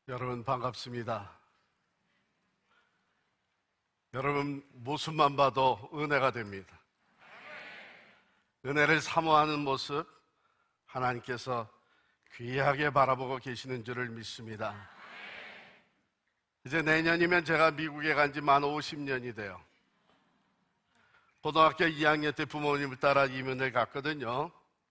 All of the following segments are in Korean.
여러분 반갑습니다. 여러분 모습만 봐도 은혜가 됩니다. 은혜를 사모하는 모습 하나님께서 귀하게 바라보고 계시는 줄을 믿습니다. 이제 내년이면 제가 미국에 간 지 만 50년이 돼요. 고등학교 2학년 때 부모님을 따라 이민을 갔거든요.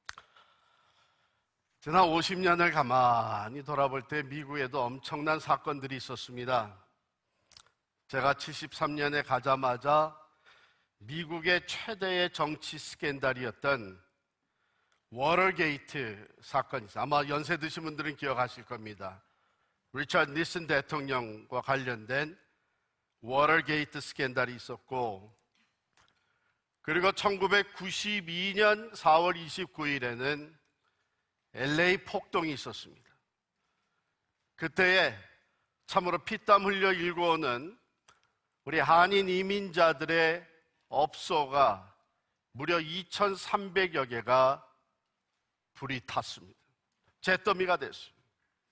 지난 50년을 가만히 돌아볼 때 미국에도 엄청난 사건들이 있었습니다. 제가 73년에 가자마자 미국의 최대의 정치 스캔들이었던 워터게이트 사건이 있어요. 아마 연세 드신 분들은 기억하실 겁니다. 리처드 니슨 대통령과 관련된 워터게이트 스캔들이 있었고, 그리고 1992년 4월 29일에는 LA 폭동이 있었습니다. 그때에 참으로 피땀 흘려 일궈오는 우리 한인 이민자들의 업소가 무려 2,300여 개가 불이 탔습니다. 잿더미가 됐습니다.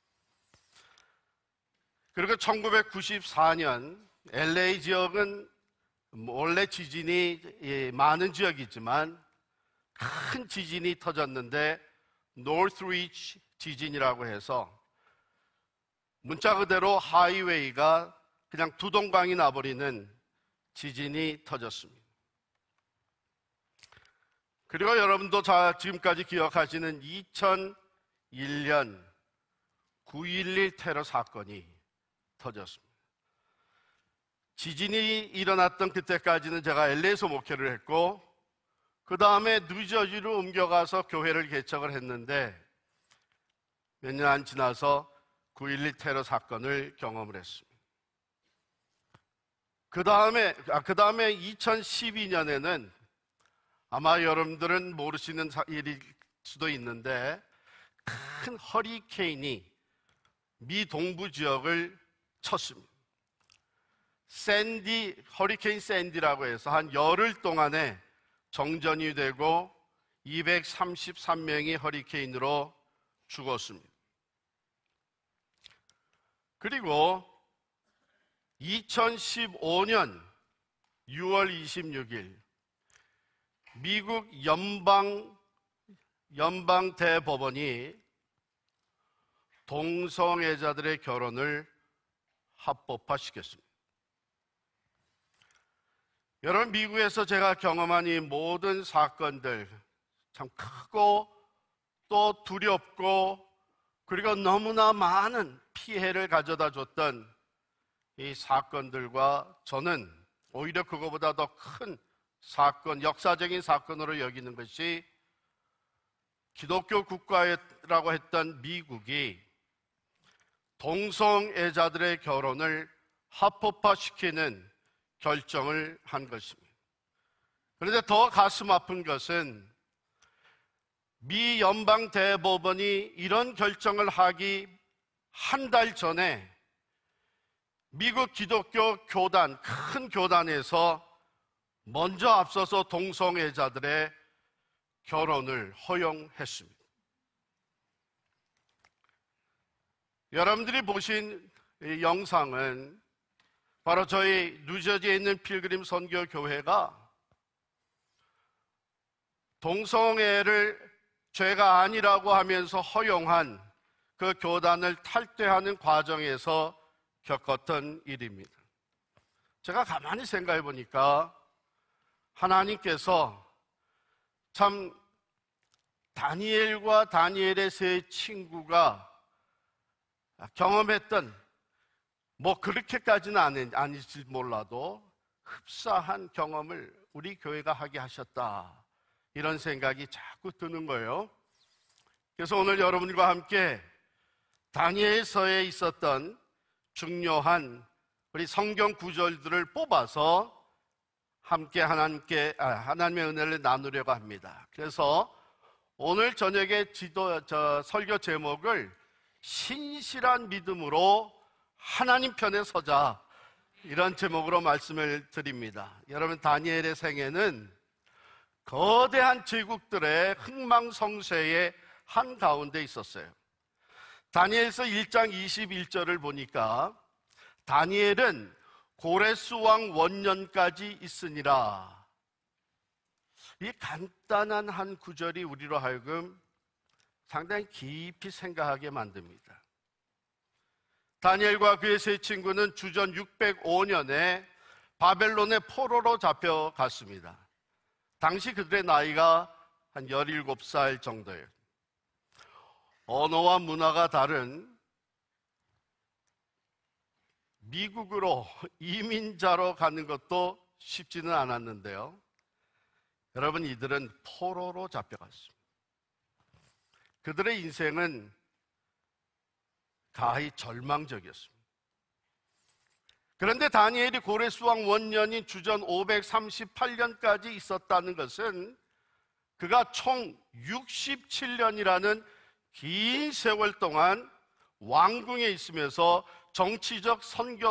그리고 1994년 LA 지역은 원래 지진이 많은 지역이지만 큰 지진이 터졌는데 노스리치 지진이라고 해서 문자 그대로 하이웨이가 그냥 두동강이 나버리는 지진이 터졌습니다. 그리고 여러분도 지금까지 기억하시는 2001년 9.11 테러 사건이 터졌습니다. 지진이 일어났던 그때까지는 제가 LA에서 목회를 했고, 그 다음에 뉴저지로 옮겨가서 교회를 개척을 했는데 몇 년 안 지나서 9.11 테러 사건을 경험을 했습니다. 그 다음에 2012년에는 아마 여러분들은 모르시는 일일 수도 있는데 큰 허리케인이 미 동부 지역을 쳤습니다. 허리케인 샌디라고 해서 한 열흘 동안에 정전이 되고 233명이 허리케인으로 죽었습니다. 그리고 2015년 6월 26일 미국 연방대법원이 동성애자들의 결혼을 합법화시켰습니다. 여러분, 미국에서 제가 경험한 이 모든 사건들, 참 크고 또 두렵고 그리고 너무나 많은 피해를 가져다 줬던 이 사건들과 저는 오히려 그거보다 더 큰 사건, 역사적인 사건으로 여기는 것이 기독교 국가라고 했던 미국이 동성애자들의 결혼을 합법화시키는 결정을 한 것입니다. 그런데 더 가슴 아픈 것은 미 연방대법원이 이런 결정을 하기 한 달 전에 미국 기독교 교단, 큰 교단에서 먼저 앞서서 동성애자들의 결혼을 허용했습니다. 여러분들이 보신 이 영상은 바로 저희 뉴저지에 있는 필그림 선교교회가 동성애를 죄가 아니라고 하면서 허용한 그 교단을 탈퇴하는 과정에서 겪었던 일입니다. 제가 가만히 생각해 보니까 하나님께서 참 다니엘과 다니엘의 세 친구가 경험했던, 그렇게까지는 아닐지 몰라도 흡사한 경험을 우리 교회가 하게 하셨다, 이런 생각이 자꾸 드는 거예요. 그래서 오늘 여러분과 함께 다니엘서에 있었던 중요한 우리 성경 구절들을 뽑아서 함께 하나님의 은혜를 나누려고 합니다. 그래서 오늘 저녁에 설교 제목을 신실한 믿음으로 하나님 편에 서자, 이런 제목으로 말씀을 드립니다. 여러분, 다니엘의 생애는 거대한 제국들의 흥망성쇠의 한가운데 있었어요. 다니엘서 1장 21절을 보니까 다니엘은 고레스 왕 원년까지 있으니라. 이 간단한 한 구절이 우리로 하여금 상당히 깊이 생각하게 만듭니다. 다니엘과 그의 세 친구는 주전 605년에 바벨론의 포로로 잡혀갔습니다. 당시 그들의 나이가 한 17살 정도예요. 언어와 문화가 다른 미국으로 이민자로 가는 것도 쉽지는 않았는데요. 여러분, 이들은 포로로 잡혀갔습니다. 그들의 인생은 가히 절망적이었습니다. 그런데 다니엘이 고레스 왕 원년인 주전 538년까지 있었다는 것은 그가 총 67년이라는 긴 세월 동안 왕궁에 있으면서 정치적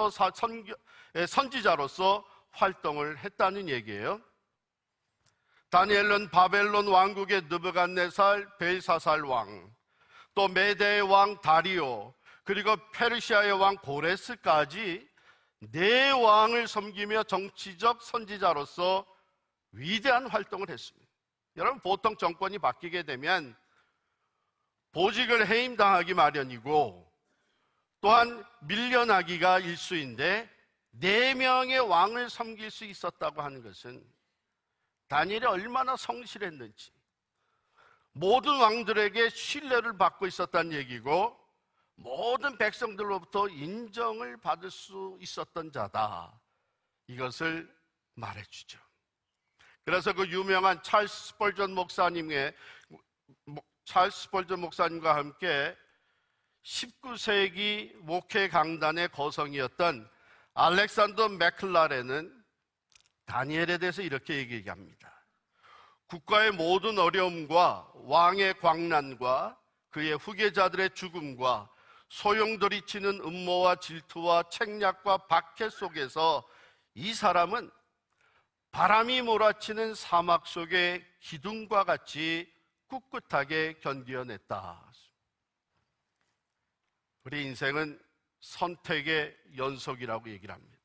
선지자로서 활동을 했다는 얘기예요. 다니엘은 바벨론 왕국의 느부갓네살 벨사살 왕, 또 메대의 왕 다리오, 그리고 페르시아의 왕 고레스까지 네 왕을 섬기며 정치적 선지자로서 위대한 활동을 했습니다. 여러분, 보통 정권이 바뀌게 되면 보직을 해임당하기 마련이고 또한 밀려나기가 일쑤인데 4명의 왕을 섬길 수 있었다고 하는 것은 다니엘이 얼마나 성실했는지, 모든 왕들에게 신뢰를 받고 있었다는 얘기고 모든 백성들로부터 인정을 받을 수 있었던 자다, 이것을 말해주죠. 그래서 그 유명한 찰스 스펄전 목사님과 함께 19세기 목회 강단의 거성이었던 알렉산더 맥클라렌은 다니엘에 대해서 이렇게 얘기합니다. 국가의 모든 어려움과 왕의 광난과 그의 후계자들의 죽음과 소용돌이 치는 음모와 질투와 책략과 박해 속에서 이 사람은 바람이 몰아치는 사막 속의 기둥과 같이 꿋꿋하게 견디어냈다. 우리 인생은 선택의 연속이라고 얘기를 합니다.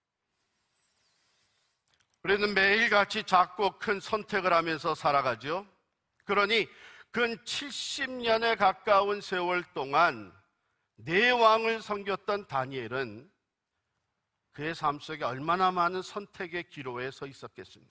우리는 매일같이 작고 큰 선택을 하면서 살아가죠. 그러니 근 70년에 가까운 세월 동안 네 왕을 섬겼던 다니엘은 그의 삶 속에 얼마나 많은 선택의 기로에 서 있었겠습니까?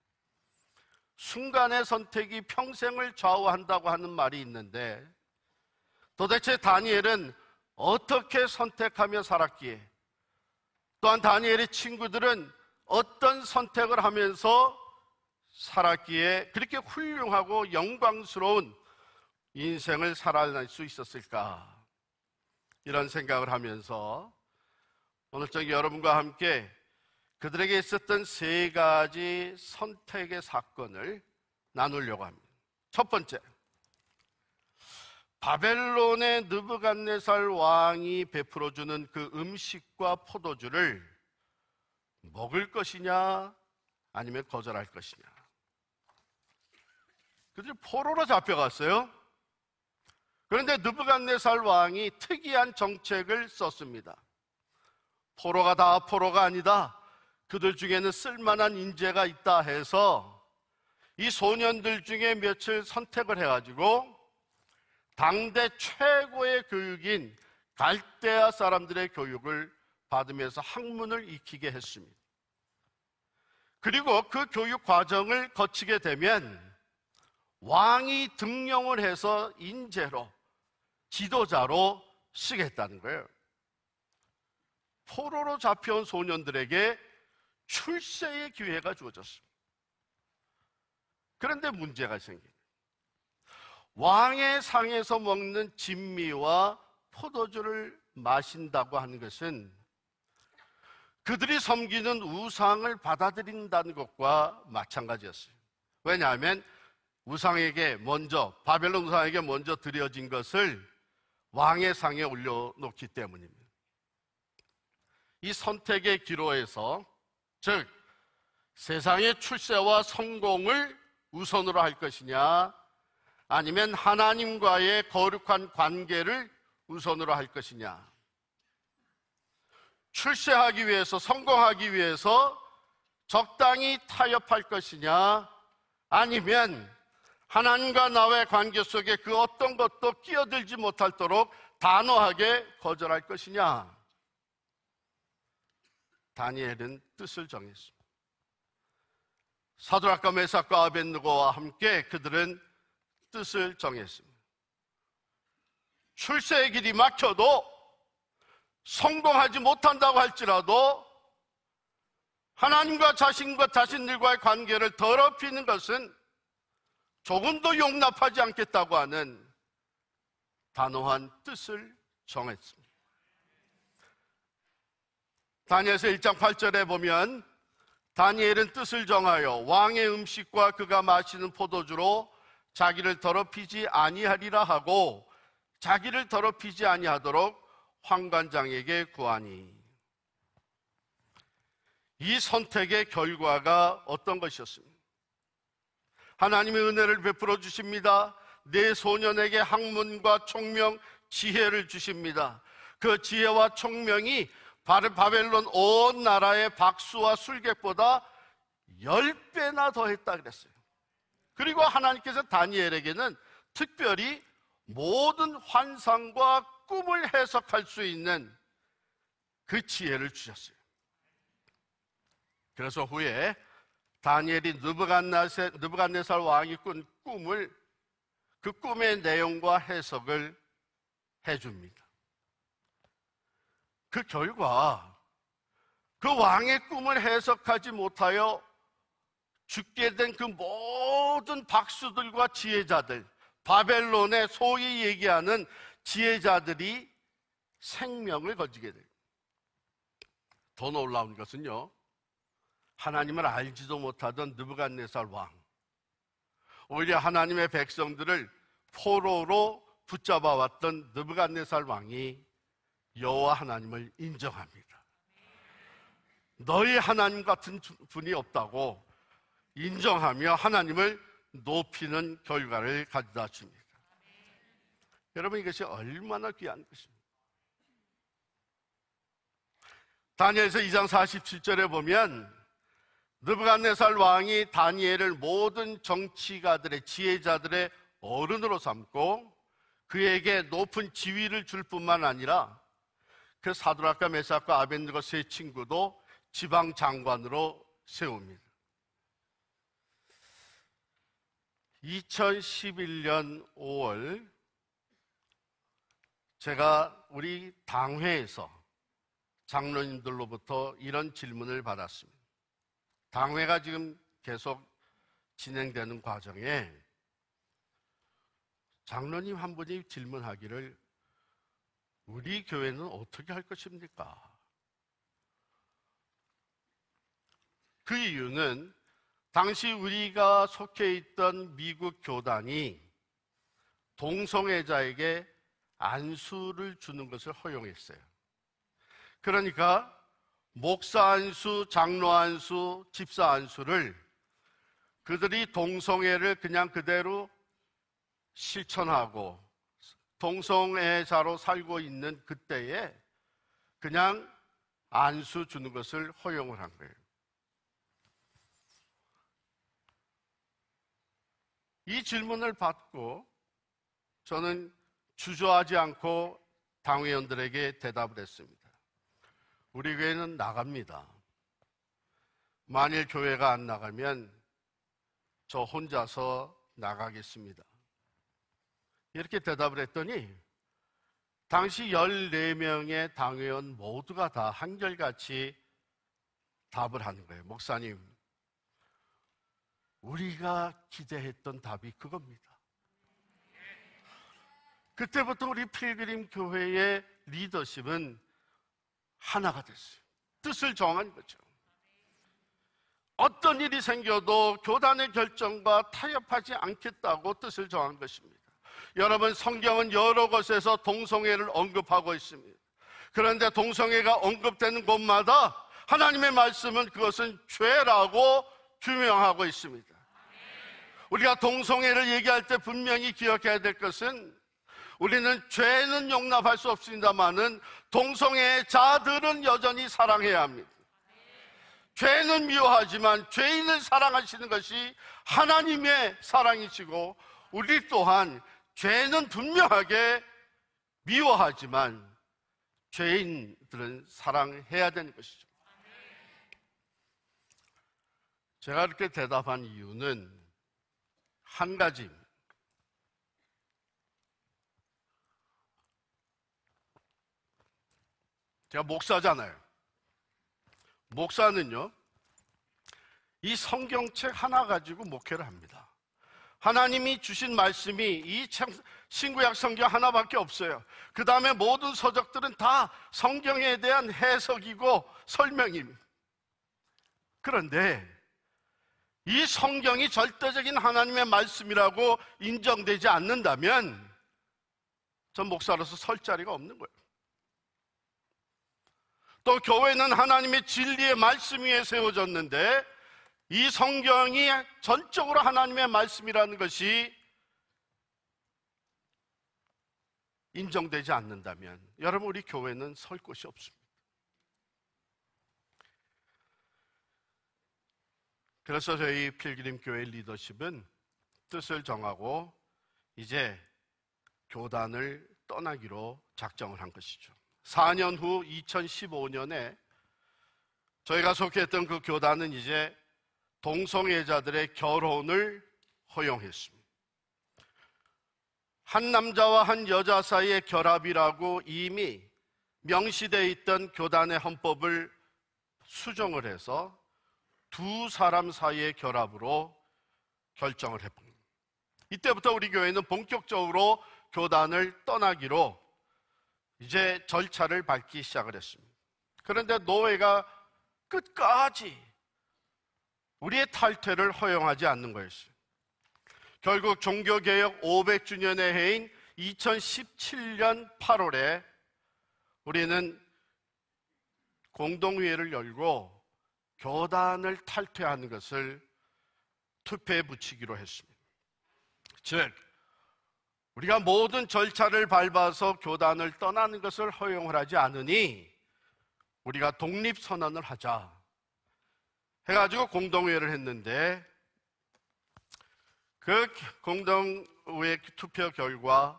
순간의 선택이 평생을 좌우한다고 하는 말이 있는데 도대체 다니엘은 어떻게 선택하며 살았기에, 또한 다니엘의 친구들은 어떤 선택을 하면서 살았기에 그렇게 훌륭하고 영광스러운 인생을 살아낼 수 있었을까? 이런 생각을 하면서 오늘 저녁 여러분과 함께 그들에게 있었던 3가지 선택의 사건을 나누려고 합니다. 첫 번째, 바벨론의 느부갓네살 왕이 베풀어주는 그 음식과 포도주를 먹을 것이냐 아니면 거절할 것이냐. 그들이 포로로 잡혀갔어요. 그런데 느부갓네살 왕이 특이한 정책을 썼습니다. 포로가 다 포로가 아니다, 그들 중에는 쓸만한 인재가 있다 해서 이 소년들 중에 며칠 선택을 해가지고 당대 최고의 교육인 갈대아 사람들의 교육을 받으면서 학문을 익히게 했습니다. 그리고 그 교육 과정을 거치게 되면 왕이 등용을 해서 인재로, 지도자로 쓰겠다는 거예요. 포로로 잡혀온 소년들에게 출세의 기회가 주어졌습니다. 그런데 문제가 생깁니다. 왕의 상에서 먹는 진미와 포도주를 마신다고 하는 것은 그들이 섬기는 우상을 받아들인다는 것과 마찬가지였어요. 왜냐하면 바벨론 우상에게 먼저 드려진 것을 왕의 상에 올려놓기 때문입니다. 이 선택의 기로에서, 즉 세상의 출세와 성공을 우선으로 할 것이냐, 아니면 하나님과의 거룩한 관계를 우선으로 할 것이냐? 출세하기 위해서, 성공하기 위해서 적당히 타협할 것이냐? 아니면 하나님과 나의 관계 속에 그 어떤 것도 끼어들지 못하도록 단호하게 거절할 것이냐? 다니엘은 뜻을 정했습니다. 사드락과 메삭과 아벳느고와 함께 그들은 뜻을 정했습니다. 출세의 길이 막혀도, 성공하지 못한다고 할지라도 하나님과 자신들과의 관계를 더럽히는 것은 조금도 용납하지 않겠다고 하는 단호한 뜻을 정했습니다. 다니엘서 1장 8절에 보면 다니엘은 뜻을 정하여 왕의 음식과 그가 마시는 포도주로 자기를 더럽히지 아니하리라 하고 자기를 더럽히지 아니하도록 환관장에게 구하니. 이 선택의 결과가 어떤 것이었습니까? 하나님의 은혜를 베풀어 주십니다. 내 소년에게 학문과 총명, 지혜를 주십니다. 그 지혜와 총명이 바벨론 온 나라의 박수와 술객보다 10배나 더했다 그랬어요. 그리고 하나님께서 다니엘에게는 특별히 모든 환상과 꿈을 해석할 수 있는 그 지혜를 주셨어요. 그래서 후에 다니엘이 느부갓네살 왕이 꾼 꿈을, 그 꿈의 내용과 해석을 해줍니다. 그 결과 그 왕의 꿈을 해석하지 못하여 죽게 된 그 모든 박수들과 지혜자들, 바벨론의 소위 얘기하는 지혜자들이 생명을 거지게 돼요. 더 놀라운 것은요, 하나님을 알지도 못하던 느부갓네살 왕, 오히려 하나님의 백성들을 포로로 붙잡아왔던 느부갓네살 왕이 여호와 하나님을 인정합니다. 너희 하나님 같은 분이 없다고 인정하며 하나님을 높이는 결과를 가져다 줍니다. 여러분, 이것이 얼마나 귀한 것입니까? 다니엘서 2장 47절에 보면 느부갓네살 왕이 다니엘을 모든 정치가들의, 지혜자들의 어른으로 삼고 그에게 높은 지위를 줄 뿐만 아니라 그 사드락과 메삭과 아벳느고 세 친구도 지방 장관으로 세웁니다. 2011년 5월 제가 우리 당회에서 장로님들로부터 이런 질문을 받았습니다. 당회가 지금 계속 진행되는 과정에 장로님 한 분이 질문하기를, 우리 교회는 어떻게 할 것입니까? 그 이유는 당시 우리가 속해 있던 미국 교단이 동성애자에게 안수를 주는 것을 허용했어요. 그러니까 목사 안수, 장로 안수, 집사 안수를 그들이 동성애를 그냥 그대로 실천하고 동성애자로 살고 있는 그때에 그냥 안수 주는 것을 허용을 한 거예요. 이 질문을 받고 저는 주저하지 않고 당회원들에게 대답을 했습니다. 우리 교회는 나갑니다. 만일 교회가 안 나가면 저 혼자서 나가겠습니다. 이렇게 대답을 했더니 당시 14명의 당회원 모두가 다 한결같이 답을 하는 거예요. 목사님, 우리가 기대했던 답이 그겁니다. 그때부터 우리 필그림 교회의 리더십은 하나가 됐어요. 뜻을 정한 거죠. 어떤 일이 생겨도 교단의 결정과 타협하지 않겠다고 뜻을 정한 것입니다. 여러분, 성경은 여러 곳에서 동성애를 언급하고 있습니다. 그런데 동성애가 언급되는 곳마다 하나님의 말씀은 그것은 죄라고 규명하고 있습니다. 우리가 동성애를 얘기할 때 분명히 기억해야 될 것은 우리는 죄는 용납할 수 없습니다만은 동성애자들은 여전히 사랑해야 합니다. 죄는 미워하지만 죄인을 사랑하시는 것이 하나님의 사랑이시고, 우리 또한 죄는 분명하게 미워하지만 죄인들은 사랑해야 되는 것이죠. 제가 이렇게 대답한 이유는 한 가지입니다. 제가 목사잖아요. 목사는요, 이 성경책 하나 가지고 목회를 합니다. 하나님이 주신 말씀이 이 신구약 성경 하나밖에 없어요. 그 다음에 모든 서적들은 다 성경에 대한 해석이고 설명입니다. 그런데 이 성경이 절대적인 하나님의 말씀이라고 인정되지 않는다면 전 목사로서 설 자리가 없는 거예요. 또 교회는 하나님의 진리의 말씀 위에 세워졌는데, 이 성경이 전적으로 하나님의 말씀이라는 것이 인정되지 않는다면 여러분, 우리 교회는 설 곳이 없습니다. 그래서 저희 필그림 교회 리더십은 뜻을 정하고 이제 교단을 떠나기로 작정을 한 것이죠. 4년 후 2015년에 저희가 속했던 그 교단은 이제 동성애자들의 결혼을 허용했습니다. 한 남자와 한 여자 사이의 결합이라고 이미 명시되어 있던 교단의 헌법을 수정을 해서 두 사람 사이의 결합으로 결정을 해봅니다. 이때부터 우리 교회는 본격적으로 교단을 떠나기로 이제 절차를 밟기 시작을 했습니다. 그런데 노예가 끝까지 우리의 탈퇴를 허용하지 않는 거였어요. 결국 종교개혁 500주년의 해인 2017년 8월에 우리는 공동회의를 열고 교단을 탈퇴하는 것을 투표에 붙이기로 했습니다. 즉, 우리가 모든 절차를 밟아서 교단을 떠나는 것을 허용을 하지 않으니 우리가 독립선언을 하자 해가지고 공동회의를 했는데, 그 공동회의 투표 결과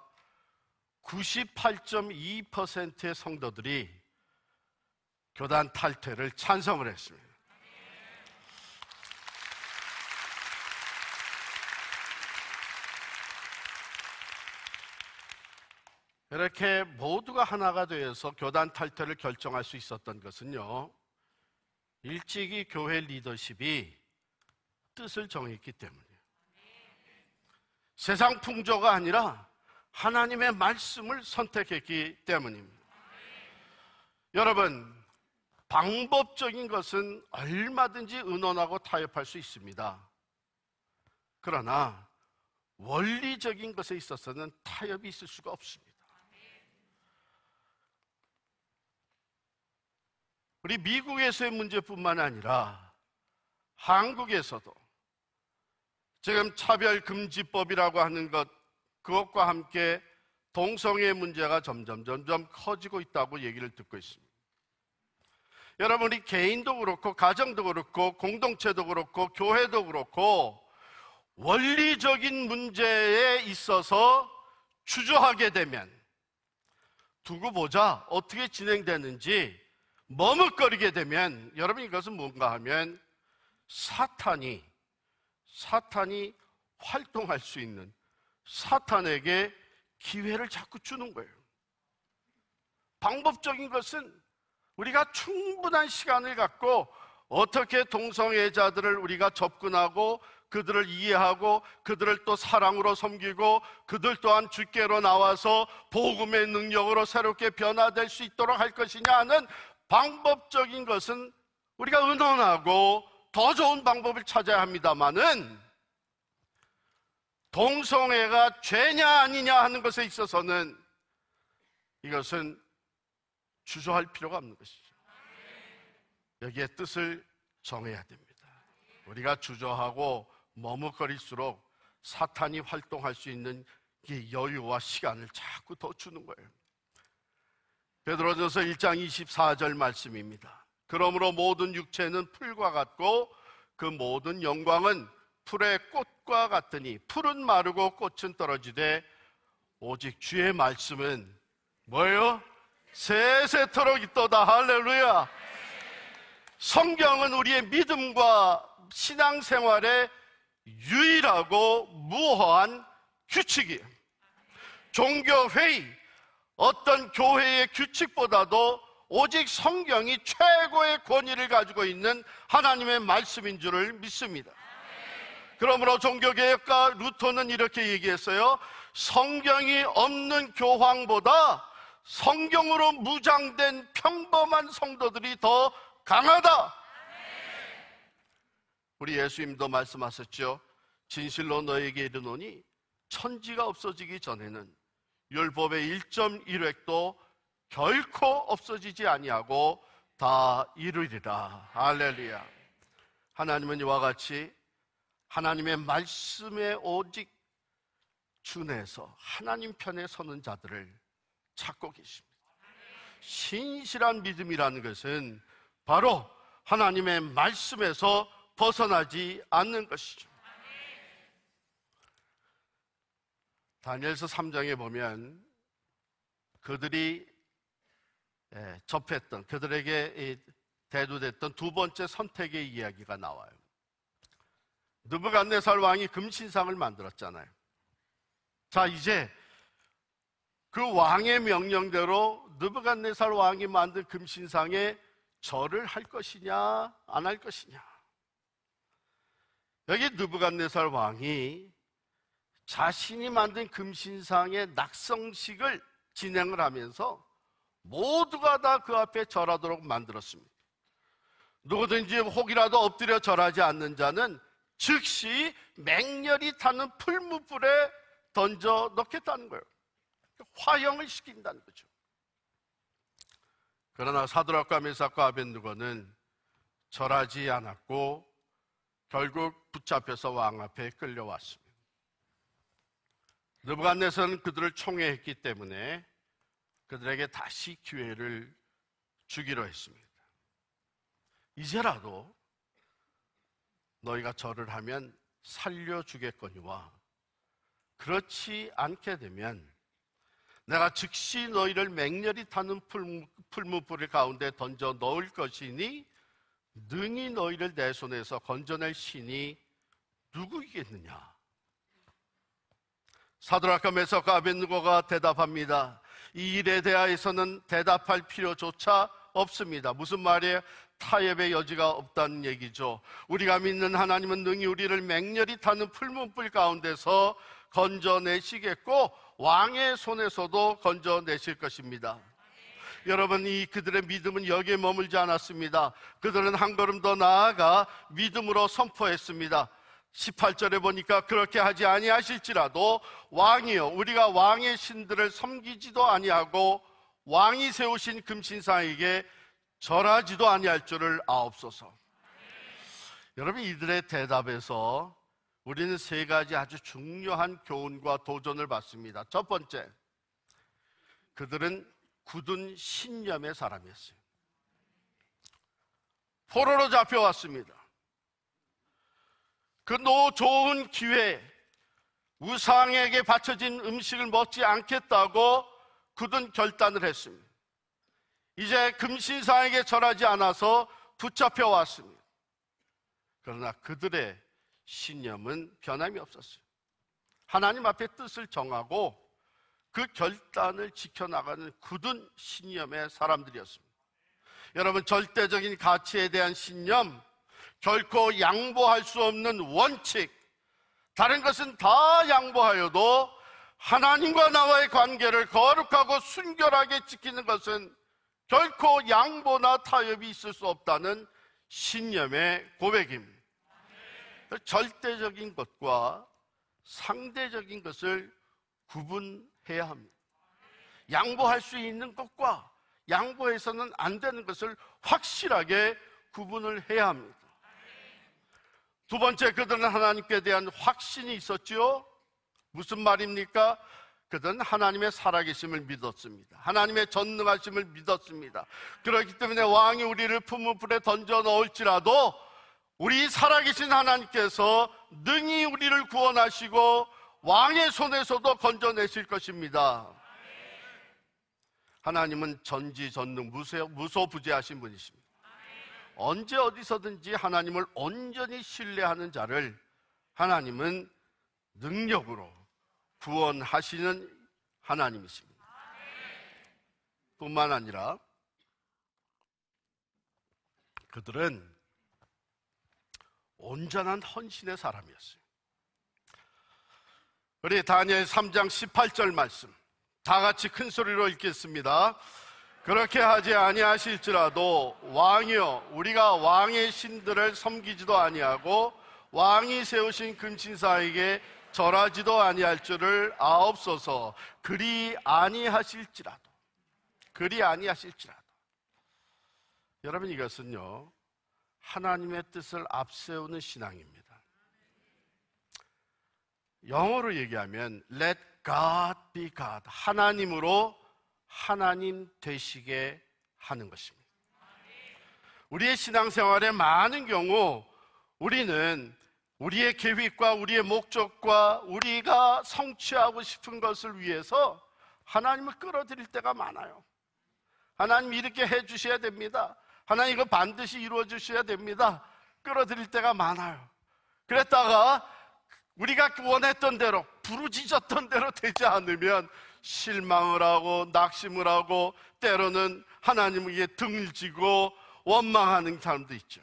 98.2%의 성도들이 교단 탈퇴를 찬성을 했습니다. 이렇게 모두가 하나가 되어서 교단 탈퇴를 결정할 수 있었던 것은요, 일찍이 교회 리더십이 뜻을 정했기 때문이에요. 세상 풍조가 아니라 하나님의 말씀을 선택했기 때문입니다. 여러분, 방법적인 것은 얼마든지 의논하고 타협할 수 있습니다. 그러나 원리적인 것에 있어서는 타협이 있을 수가 없습니다. 우리 미국에서의 문제뿐만 아니라 한국에서도 지금 차별금지법이라고 하는 것, 그것과 함께 동성애 문제가 점점 커지고 있다고 얘기를 듣고 있습니다. 여러분, 우리 개인도 그렇고 가정도 그렇고 공동체도 그렇고 교회도 그렇고 원리적인 문제에 있어서 주저하게 되면 두고 보자 어떻게 진행되는지 머뭇거리게 되면, 여러분, 이것은 뭔가 하면 사탄이 활동할 수 있는, 사탄에게 기회를 자꾸 주는 거예요. 방법적인 것은 우리가 충분한 시간을 갖고 어떻게 동성애자들을 우리가 접근하고 그들을 이해하고 그들을 또 사랑으로 섬기고 그들 또한 주께로 나와서 복음의 능력으로 새롭게 변화될 수 있도록 할 것이냐 하는 방법적인 것은 우리가 의논하고 더 좋은 방법을 찾아야 합니다마는, 동성애가 죄냐 아니냐 하는 것에 있어서는 이것은 주저할 필요가 없는 것이죠. 여기에 뜻을 정해야 됩니다. 우리가 주저하고 머뭇거릴수록 사탄이 활동할 수 있는 이게 여유와 시간을 자꾸 더 주는 거예요. 베드로전서 1장 24절 말씀입니다. 그러므로 모든 육체는 풀과 같고 그 모든 영광은 풀의 꽃과 같으니 풀은 마르고 꽃은 떨어지되 오직 주의 말씀은 뭐예요? 세세토록 있도다. 할렐루야. 성경은 우리의 믿음과 신앙생활의 유일하고 무호한 규칙이에요. 종교회의, 어떤 교회의 규칙보다도 오직 성경이 최고의 권위를 가지고 있는 하나님의 말씀인 줄을 믿습니다. 그러므로 종교개혁가 루터는 이렇게 얘기했어요. 성경이 없는 교황보다 성경으로 무장된 평범한 성도들이 더 강하다. 우리 예수님도 말씀하셨죠. 진실로 너에게 이르노니 천지가 없어지기 전에는 율법의 1.1획도 결코 없어지지 아니하고 다 이루리라. 할렐루야. 하나님은 이와 같이 하나님의 말씀에 오직 준해서 하나님 편에 서는 자들을 찾고 계십니다. 신실한 믿음이라는 것은 바로 하나님의 말씀에서 벗어나지 않는 것이죠. 다니엘서 3장에 보면 그들이 접했던, 그들에게 대두됐던 두 번째 선택의 이야기가 나와요. 느부갓네살 왕이 금신상을 만들었잖아요. 자, 이제 그 왕의 명령대로 느부갓네살 왕이 만든 금신상에 절을 할 것이냐 안 할 것이냐. 여기 느부갓네살 왕이 자신이 만든 금신상의 낙성식을 진행을 하면서 모두가 다 그 앞에 절하도록 만들었습니다. 누구든지 혹이라도 엎드려 절하지 않는 자는 즉시 맹렬히 타는 풀무불에 던져 넣겠다는 거예요. 화형을 시킨다는 거죠. 그러나 사드락과 메삭과 아벳느고는 절하지 않았고 결국 붙잡혀서 왕 앞에 끌려왔습니다. 느부갓네살은 그들을 총애했기 때문에 그들에게 다시 기회를 주기로 했습니다. 이제라도 너희가 절을 하면 살려주겠거니와 그렇지 않게 되면 내가 즉시 너희를 맹렬히 타는 풀무불 가운데 던져 넣을 것이니 능히 너희를 내 손에서 건져낼 신이 누구이겠느냐. 사드락과 메삭과 아벳느고가 대답합니다. 이 일에 대하여서는 대답할 필요조차 없습니다. 무슨 말이에요? 타협의 여지가 없다는 얘기죠. 우리가 믿는 하나님은 능히 우리를 맹렬히 타는 풀무불 가운데서 건져내시겠고 왕의 손에서도 건져내실 것입니다. 여러분, 이 그들의 믿음은 여기에 머물지 않았습니다. 그들은 한 걸음 더 나아가 믿음으로 선포했습니다. 18절에 보니까 그렇게 하지 아니하실지라도 왕이여 우리가 왕의 신들을 섬기지도 아니하고 왕이 세우신 금신상에게 절하지도 아니할 줄을 아옵소서. 여러분, 이들의 대답에서 우리는 세 가지 아주 중요한 교훈과 도전을 받습니다. 첫 번째, 그들은 굳은 신념의 사람이었어요. 포로로 잡혀왔습니다. 그 좋은 기회, 우상에게 바쳐진 음식을 먹지 않겠다고 굳은 결단을 했습니다. 이제 금신상에게 절하지 않아서 붙잡혀 왔습니다. 그러나 그들의 신념은 변함이 없었어요. 하나님 앞에 뜻을 정하고 그 결단을 지켜나가는 굳은 신념의 사람들이었습니다. 여러분, 절대적인 가치에 대한 신념, 결코 양보할 수 없는 원칙, 다른 것은 다 양보하여도 하나님과 나와의 관계를 거룩하고 순결하게 지키는 것은 결코 양보나 타협이 있을 수 없다는 신념의 고백입니다. 절대적인 것과 상대적인 것을 구분해야 합니다. 양보할 수 있는 것과 양보해서는 안 되는 것을 확실하게 구분을 해야 합니다. 두 번째, 그들은 하나님께 대한 확신이 있었지요. 무슨 말입니까? 그들은 하나님의 살아계심을 믿었습니다. 하나님의 전능하심을 믿었습니다. 그렇기 때문에 왕이 우리를 품은 불에 던져 넣을지라도 우리 살아계신 하나님께서 능히 우리를 구원하시고 왕의 손에서도 건져내실 것입니다. 하나님은 전지전능 무소부재하신 분이십니다. 언제 어디서든지 하나님을 온전히 신뢰하는 자를 하나님은 능력으로 구원하시는 하나님이십니다. 뿐만 아니라 그들은 온전한 헌신의 사람이었어요. 우리 다니엘 3장 18절 말씀 다 같이 큰 소리로 읽겠습니다. 그렇게 하지 아니하실지라도 왕이여 우리가 왕의 신들을 섬기지도 아니하고 왕이 세우신 금신사에게 절하지도 아니할 줄을 아옵소서. 그리 아니하실지라도 여러분, 이것은요 하나님의 뜻을 앞세우는 신앙입니다. 영어로 얘기하면 Let God be God, 하나님으로 하나님 되시게 하는 것입니다. 우리의 신앙생활의 많은 경우 우리는 우리의 계획과 우리의 목적과 우리가 성취하고 싶은 것을 위해서 하나님을 끌어들일 때가 많아요. 하나님 이렇게 해 주셔야 됩니다. 하나님 이거 반드시 이루어 주셔야 됩니다. 끌어들일 때가 많아요. 그랬다가 우리가 원했던 대로 부르짖었던 대로 되지 않으면 실망을 하고 낙심을 하고 때로는 하나님에게 등을 지고 원망하는 사람도 있죠.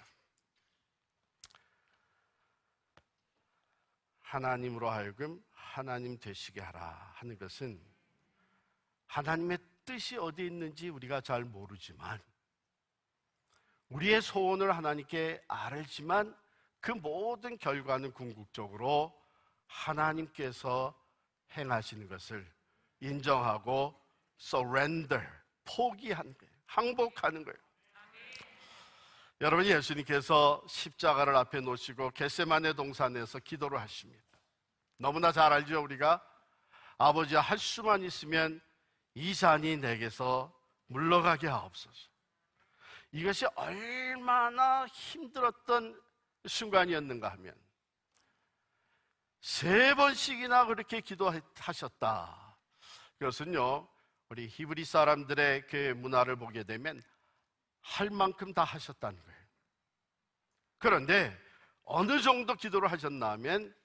하나님으로 하여금 하나님 되시게 하라 하는 것은 하나님의 뜻이 어디 있는지 우리가 잘 모르지만 우리의 소원을 하나님께 알지만 그 모든 결과는 궁극적으로 하나님께서 행하시는 것을 인정하고 surrender, 포기하는 거예요. 항복하는 거예요. 여러분, 예수님께서 십자가를 앞에 놓으시고 겟세마네 동산에서 기도를 하십니다. 너무나 잘 알죠. 우리가 아버지 할 수만 있으면 이 잔이 내게서 물러가게 하옵소서. 이것이 얼마나 힘들었던 순간이었는가 하면 3번씩이나 그렇게 기도하셨다. 그것은요 우리 히브리 사람들의 그 문화를 보게 되면 할 만큼 다 하셨다는 거예요. 그런데 어느 정도 기도를 하셨나 하면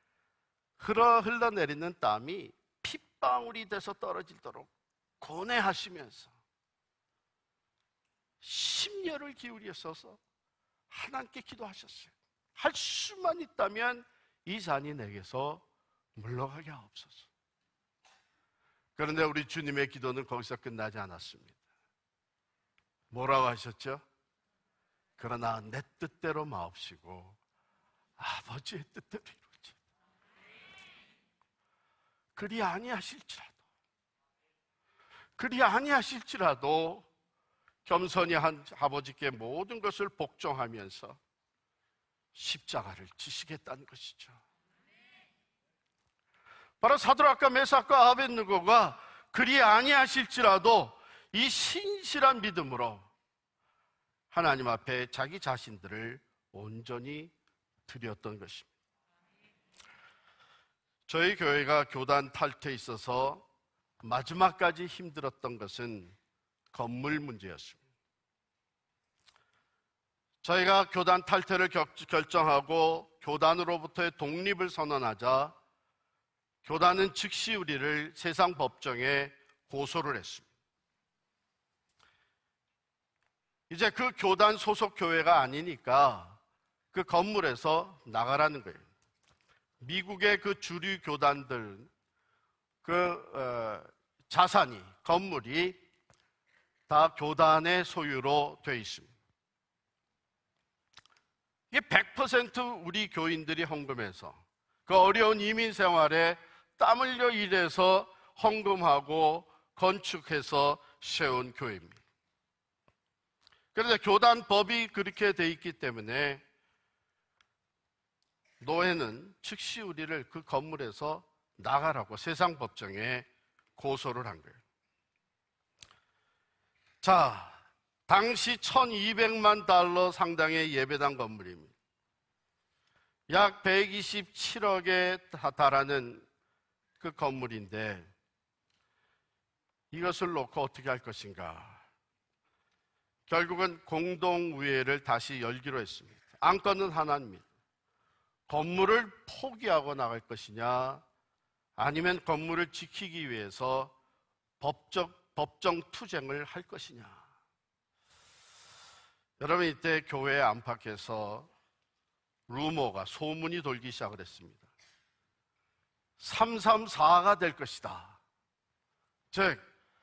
흘러내리는 땀이 핏방울이 돼서 떨어지도록 고뇌하시면서 심려를 기울이셔서 하나님께 기도하셨어요. 할 수만 있다면 이 잔이 내게서 물러가게 하옵소서. 그런데 우리 주님의 기도는 거기서 끝나지 않았습니다. 뭐라고 하셨죠? 그러나 내 뜻대로 마옵시고 아버지의 뜻대로 이루지. 그리 아니하실지라도 겸손히 한 아버지께 모든 것을 복종하면서 십자가를 지시겠다는 것이죠. 바로 사드락과 메삭과 아벳느고가 그리 아니하실지라도 이 신실한 믿음으로 하나님 앞에 자기 자신들을 온전히 드렸던 것입니다. 저희 교회가 교단 탈퇴에 있어서 마지막까지 힘들었던 것은 건물 문제였습니다. 저희가 교단 탈퇴를 결정하고 교단으로부터의 독립을 선언하자 교단은 즉시 우리를 세상 법정에 고소를 했습니다. 이제 그 교단 소속 교회가 아니니까 그 건물에서 나가라는 거예요. 미국의 그 주류 교단들 자산이, 건물이 다 교단의 소유로 되어 있습니다. 이게 100% 우리 교인들이 헌금해서 그 어려운 이민 생활에 땀 흘려 일해서 헌금하고 건축해서 세운 교회입니다. 그런데 교단법이 그렇게 돼 있기 때문에 노예는 즉시 우리를 그 건물에서 나가라고 세상 법정에 고소를 한 거예요. 자, 당시 1200만 달러 상당의 예배당 건물입니다. 약 127억에 달하는 그 건물인데 이것을 놓고 어떻게 할 것인가? 결국은 공동의회를 다시 열기로 했습니다. 안건은 하나입니다. 건물을 포기하고 나갈 것이냐, 아니면 건물을 지키기 위해서 법정 투쟁을 할 것이냐. 여러분, 이때 교회 안팎에서 루머가, 소문이 돌기 시작을 했습니다. 334가 될 것이다. 즉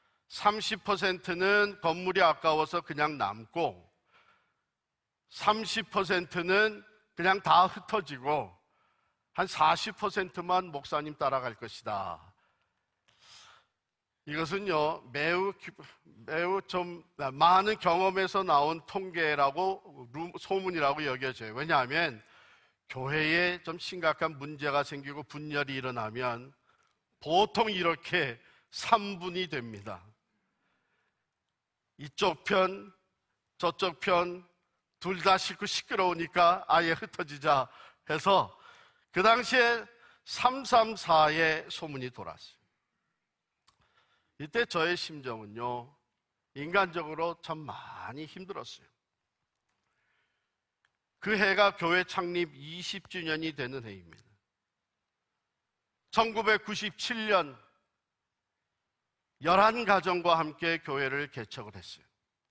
30%는 건물이 아까워서 그냥 남고 30%는 그냥 다 흩어지고 한 40%만 목사님 따라갈 것이다. 이것은요, 매우 좀 많은 경험에서 나온 통계라고, 소문이라고 여겨져요. 왜냐하면 교회에 좀 심각한 문제가 생기고 분열이 일어나면 보통 이렇게 3분이 됩니다. 이쪽 편, 저쪽 편, 둘 다 싫고 시끄러우니까 아예 흩어지자 해서 그 당시에 334의 소문이 돌았어요. 이때 저의 심정은요, 인간적으로 참 많이 힘들었어요. 그 해가 교회 창립 20주년이 되는 해입니다. 1997년 11가정과 함께 교회를 개척을 했어요.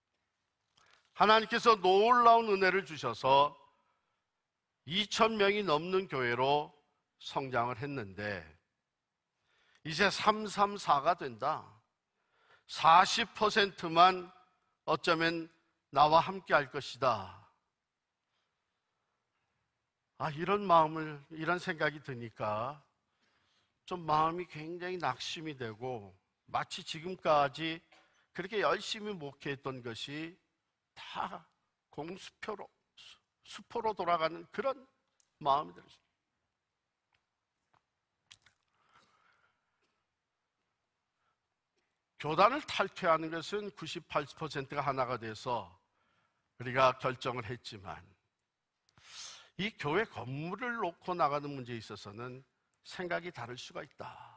하나님께서 놀라운 은혜를 주셔서 2,000명이 넘는 교회로 성장을 했는데 이제 334가 된다. 40%만 어쩌면 나와 함께 할 것이다. 이런 생각이 드니까 좀 마음이 굉장히 낙심이 되고 마치 지금까지 그렇게 열심히 목회했던 것이 다 수포로 돌아가는 그런 마음이 들었습니다. 교단을 탈퇴하는 것은 98%가 하나가 돼서 우리가 결정을 했지만 이 교회 건물을 놓고 나가는 문제에 있어서는 생각이 다를 수가 있다.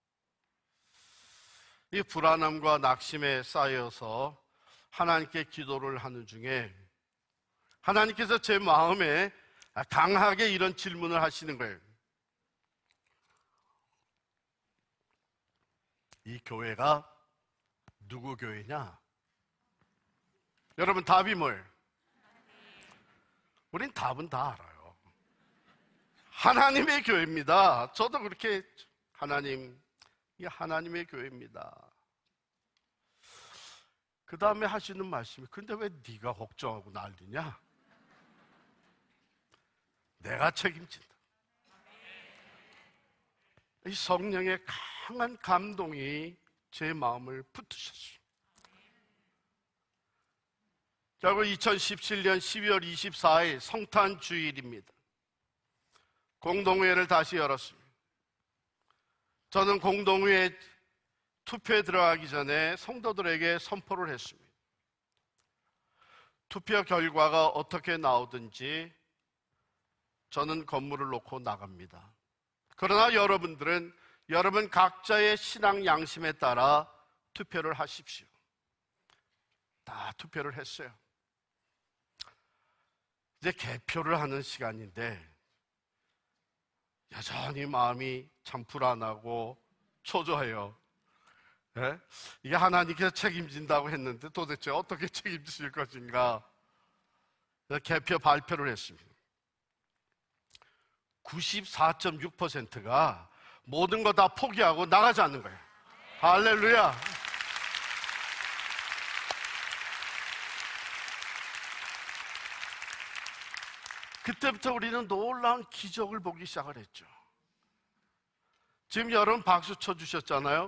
이 불안함과 낙심에 쌓여서 하나님께 기도를 하는 중에 하나님께서 제 마음에 강하게 이런 질문을 하시는 거예요. 이 교회가 누구 교회냐? 여러분, 답이 뭐예요? 우린 답은 다 알아요. 하나님의 교회입니다. 저도 그렇게 이게 하나님의 교회입니다. 그 다음에 하시는 말씀이, 근데 왜 네가 걱정하고 난리냐? 내가 책임진다. 이 성령의 강한 감동이 제 마음을 붙드셨어요. 결국 2017년 12월 24일 성탄 주일입니다. 공동회를 다시 열었습니다. 저는 공동회 투표에 들어가기 전에 성도들에게 선포를 했습니다. 투표 결과가 어떻게 나오든지 저는 건물을 놓고 나갑니다. 그러나 여러분들은 여러분 각자의 신앙 양심에 따라 투표를 하십시오. 다 투표를 했어요. 이제 개표를 하는 시간인데 여전히 마음이 참 불안하고 초조해요. 네? 이게 하나님께서 책임진다고 했는데 도대체 어떻게 책임지실 것인가? 개표 발표를 했습니다. 94.6%가 모든 거 다 포기하고 나가지 않는 거예요. 할렐루야! 그때부터 우리는 놀라운 기적을 보기 시작을 했죠. 지금 여러분 박수 쳐주셨잖아요.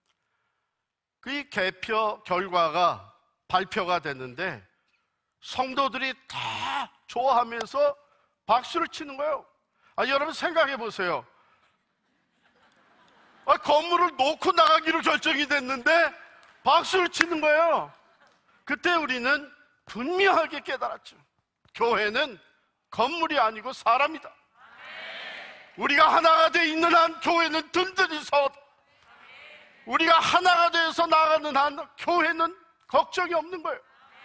그 개표 결과가 발표가 됐는데 성도들이 다 좋아하면서 박수를 치는 거예요. 여러분 생각해 보세요. 건물을 놓고 나가기로 결정이 됐는데 박수를 치는 거예요. 그때 우리는 분명하게 깨달았죠. 교회는 건물이 아니고 사람이다. 우리가 하나가 돼 있는 한 교회는 든든히 서, 우리가 하나가 돼서 나가는 한 교회는 걱정이 없는 거예요.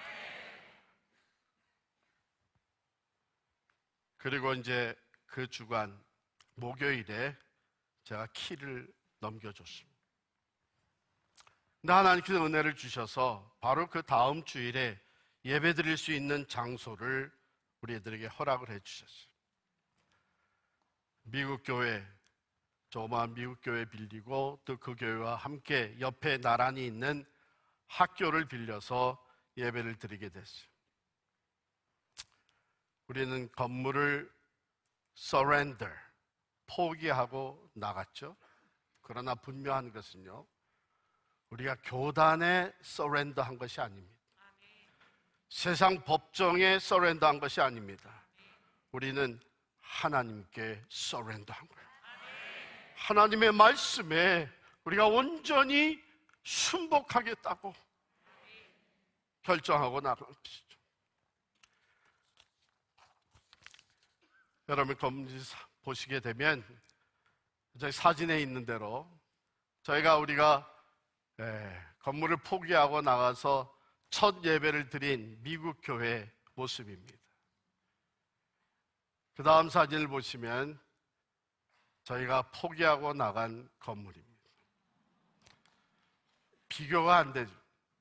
그리고 이제 그 주간 목요일에 제가 키를 넘겨줬습니다. 근데 하나님께서 은혜를 주셔서 바로 그 다음 주일에 예배 드릴 수 있는 장소를 우리들에게 허락을 해주셨어요. 미국 교회, 조그마한 미국 교회 빌리고 또 그 교회와 함께 옆에 나란히 있는 학교를 빌려서 예배를 드리게 됐어요. 우리는 건물을 surrender, 포기하고 나갔죠. 그러나 분명한 것은요, 우리가 교단에 surrender 한 것이 아닙니다. 세상 법정에 surrender 한 것이 아닙니다. 우리는 하나님께 surrender 한 거예요. 하나님의 말씀에 우리가 온전히 순복하겠다고 결정하고 나간 것이죠. 여러분 건물 보시게 되면 저희 사진에 있는 대로 우리가 건물을 포기하고 나가서 첫 예배를 드린 미국 교회 모습입니다. 그 다음 사진을 보시면 저희가 포기하고 나간 건물입니다. 비교가 안 되죠.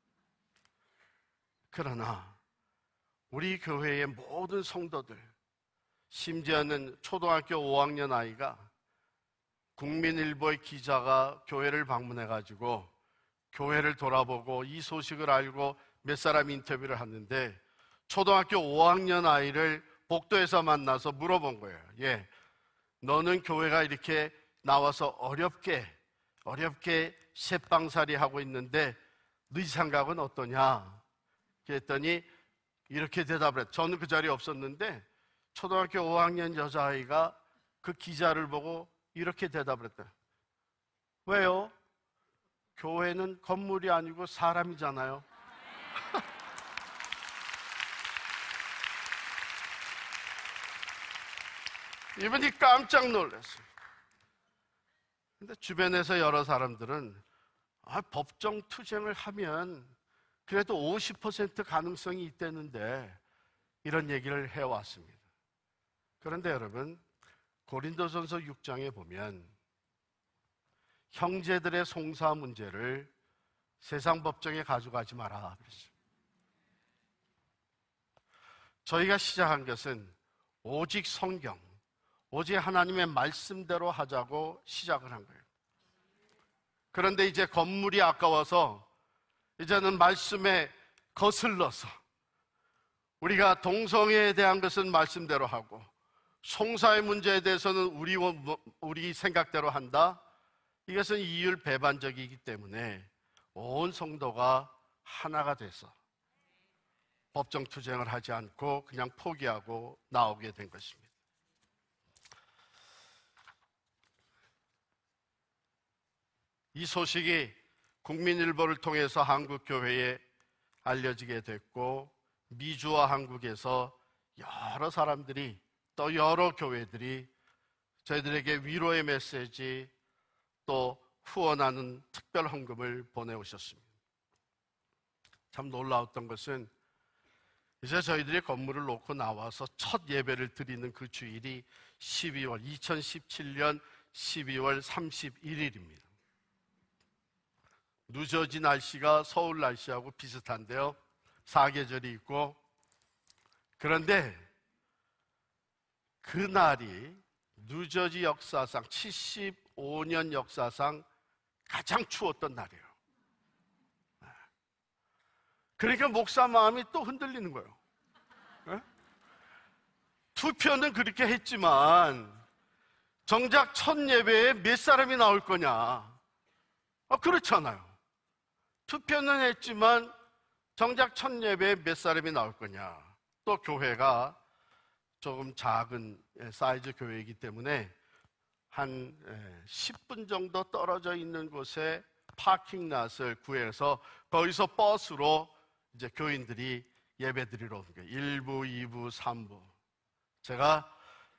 그러나 우리 교회의 모든 성도들, 심지어는 초등학교 5학년 아이가 국민일보의 기자가 교회를 방문해가지고 교회를 돌아보고 이 소식을 알고 몇 사람 인터뷰를 하는데 초등학교 5학년 아이를 복도에서 만나서 물어본 거예요. 너는 교회가 이렇게 나와서 어렵게 셋방살이 하고 있는데 네 생각은 어떠냐? 그랬더니 이렇게 대답을 했어요. 저는 그 자리에 없었는데 초등학교 5학년 여자아이가 그 기자를 보고 이렇게 대답을 했다. 왜요? 교회는 건물이 아니고 사람이잖아요. 이분이 깜짝 놀랐어요. 근데 주변에서 여러 사람들은 법정 투쟁을 하면 그래도 50% 가능성이 있다는데 이런 얘기를 해왔습니다. 그런데 여러분, 고린도전서 6장에 보면 형제들의 송사 문제를 세상 법정에 가져가지 마라 그랬어요. 저희가 시작한 것은 오직 성경, 오직 하나님의 말씀대로 하자고 시작을 한 거예요. 그런데 이제 건물이 아까워서 이제는 말씀에 거슬러서 우리가 동성애에 대한 것은 말씀대로 하고 송사의 문제에 대해서는 우리 생각대로 한다. 이것은 이율배반적이기 때문에 온 성도가 하나가 돼서 법정 투쟁을 하지 않고 그냥 포기하고 나오게 된 것입니다. 이 소식이 국민일보를 통해서 한국 교회에 알려지게 됐고 미주와 한국에서 여러 사람들이 또 여러 교회들이 저희들에게 위로의 메시지 또 후원하는 특별 헌금을 보내오셨습니다. 참 놀라웠던 것은 이제 저희들이 건물을 놓고 나와서 첫 예배를 드리는 그 주일이 2017년 12월 31일입니다. 뉴저지 날씨가 서울 날씨하고 비슷한데요. 사계절이 있고, 그런데 그날이 뉴저지 역사상 75년 역사상 가장 추웠던 날이에요. 그러니까 목사 마음이 또 흔들리는 거예요. 투표는 그렇게 했지만 정작 첫 예배에 몇 사람이 나올 거냐? 그렇잖아요. 투표는 했지만 정작 첫 예배에 몇 사람이 나올 거냐? 또 교회가 조금 작은 사이즈 교회이기 때문에 한 10분 정도 떨어져 있는 곳에 파킹랏을 구해서 거기서 버스로 이제 교인들이 예배드리러 온 거예요. 1부, 2부, 3부. 제가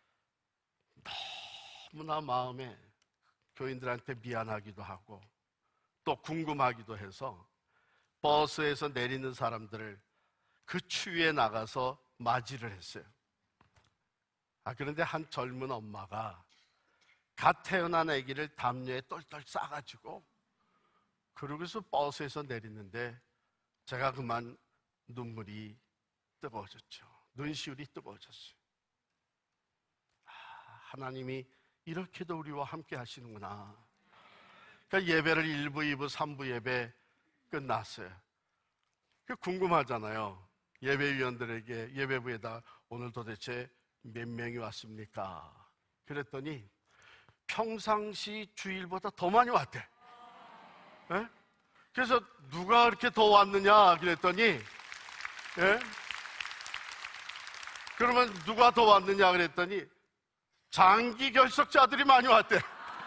너무나 마음에 교인들한테 미안하기도 하고 또 궁금하기도 해서 버스에서 내리는 사람들을 그 추위에 나가서 맞이를 했어요. 그런데 한 젊은 엄마가 갓 태어난 아기를 담요에 똘똘 싸가지고 그러고서 버스에서 내리는데 제가 그만 눈물이 뜨거워졌죠. 눈시울이 뜨거워졌어요. 하나님이 이렇게도 우리와 함께 하시는구나. 그러니까 예배를 1부, 2부, 3부 예배 끝났어요. 궁금하잖아요. 예배위원들에게 예배부에다 오늘 도대체 몇 명이 왔습니까? 그랬더니 평상시 주일보다 더 많이 왔대. 네? 그래서 누가 그렇게 더 왔느냐 그랬더니 예? 그러면 누가 더 왔느냐 그랬더니 장기 결석자들이 많이 왔대.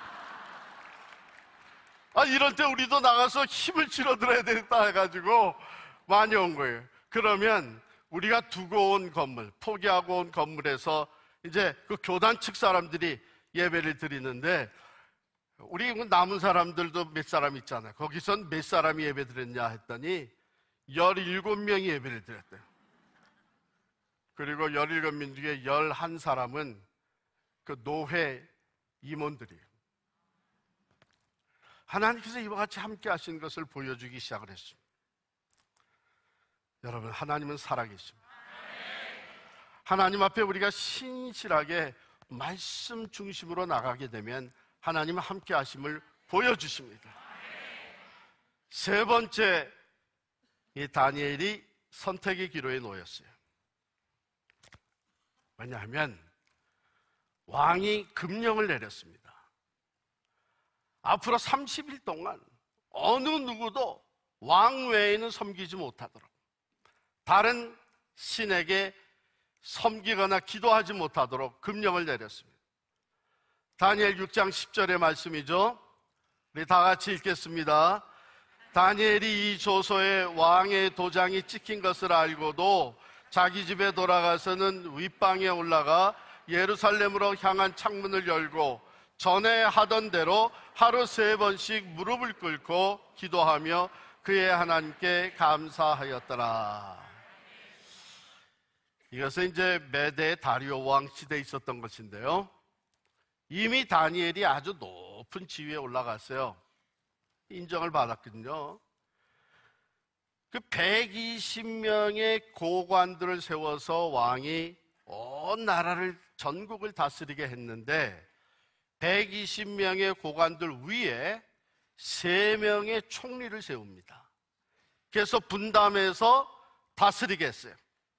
이럴 때 우리도 나가서 힘을 실어들어야 되겠다 해가지고 많이 온 거예요. 그러면 우리가 두고 온 건물, 포기하고 온 건물에서 이제 그 교단 측 사람들이 예배를 드리는데 우리 남은 사람들도 몇 사람 있잖아요. 거기선 몇 사람이 예배 드렸냐 했더니 17명이 예배를 드렸대요. 그리고 17명 중에 11사람은 그 노회 임원들이에요. 하나님께서 이와 같이 함께 하신 것을 보여주기 시작을 했습니다. 여러분, 하나님은 살아계십니다. 하나님 앞에 우리가 신실하게 말씀 중심으로 나가게 되면 하나님은 함께 하심을 보여주십니다. 세 번째, 이 다니엘이 선택의 기로에 놓였어요. 왜냐하면 왕이 금령을 내렸습니다. 앞으로 30일 동안 어느 누구도 왕 외에는 섬기지 못하도록, 다른 신에게 섬기거나 기도하지 못하도록 금령을 내렸습니다. 다니엘 6장 10절의 말씀이죠. 우리 다 같이 읽겠습니다. 다니엘이 이 조서에 왕의 도장이 찍힌 것을 알고도 자기 집에 돌아가서는 윗방에 올라가 예루살렘으로 향한 창문을 열고 전에 하던 대로 하루 3번씩 무릎을 꿇고 기도하며 그의 하나님께 감사하였더라. 이것은 이제 메대 다리오 왕 시대에 있었던 것인데요. 이미 다니엘이 아주 높은 지위에 올라갔어요. 인정을 받았거든요. 그 120명의 고관들을 세워서 왕이 온 나라를, 전국을 다스리게 했는데 120명의 고관들 위에 3명의 총리를 세웁니다. 그래서 분담해서 다스리게 했어요.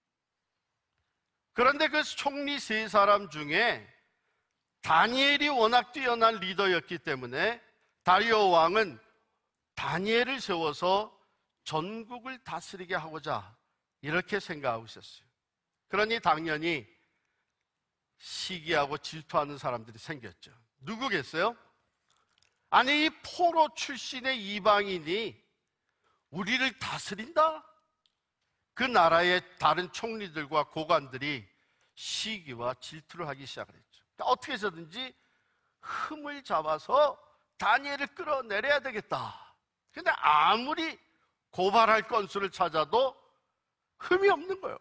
그런데 그 총리 3사람 중에 다니엘이 워낙 뛰어난 리더였기 때문에 다리오 왕은 다니엘을 세워서 전국을 다스리게 하고자 이렇게 생각하고 있었어요. 그러니 당연히 시기하고 질투하는 사람들이 생겼죠. 누구겠어요? 아니, 이 포로 출신의 이방인이 우리를 다스린다? 그 나라의 다른 총리들과 고관들이 시기와 질투를 하기 시작을 했죠. 그러니까 어떻게 해서든지 흠을 잡아서 다니엘을 끌어내려야 되겠다. 근데 아무리 고발할 건수를 찾아도 흠이 없는 거예요.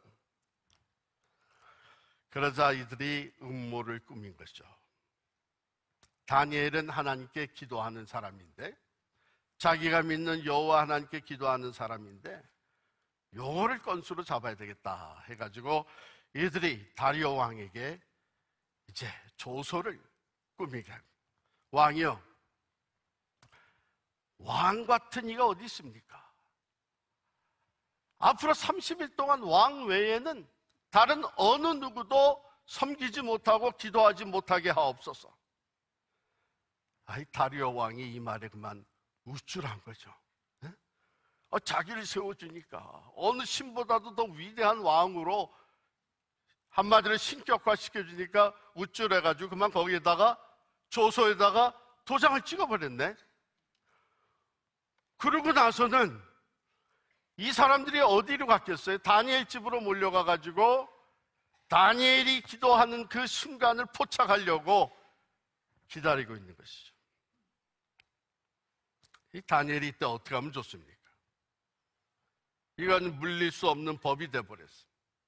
그러자 이들이 음모를 꾸민 거죠. 다니엘은 하나님께 기도하는 사람인데, 자기가 믿는 여호와 하나님께 기도하는 사람인데 요거를 건수로 잡아야 되겠다 해가지고 이들이 다리오 왕에게 이제 조서를 꾸미게 합니다. 왕이요, 왕 같은 이가 어디 있습니까? 앞으로 30일 동안 왕 외에는 다른 어느 누구도 섬기지 못하고 기도하지 못하게 하옵소서. 다리오 왕이 이 말에 그만 우쭐한 거죠. 자기를 세워주니까 어느 신보다도 더 위대한 왕으로 한마디로 신격화 시켜주니까 우쭐해가지고 그만 거기에다가 조서에다가 도장을 찍어버렸네. 그러고 나서는 이 사람들이 어디로 갔겠어요? 다니엘 집으로 몰려가가지고 다니엘이 기도하는 그 순간을 포착하려고 기다리고 있는 것이죠. 이 다니엘이 이때 어떻게 하면 좋습니까? 이건 물릴 수 없는 법이 돼버렸어요.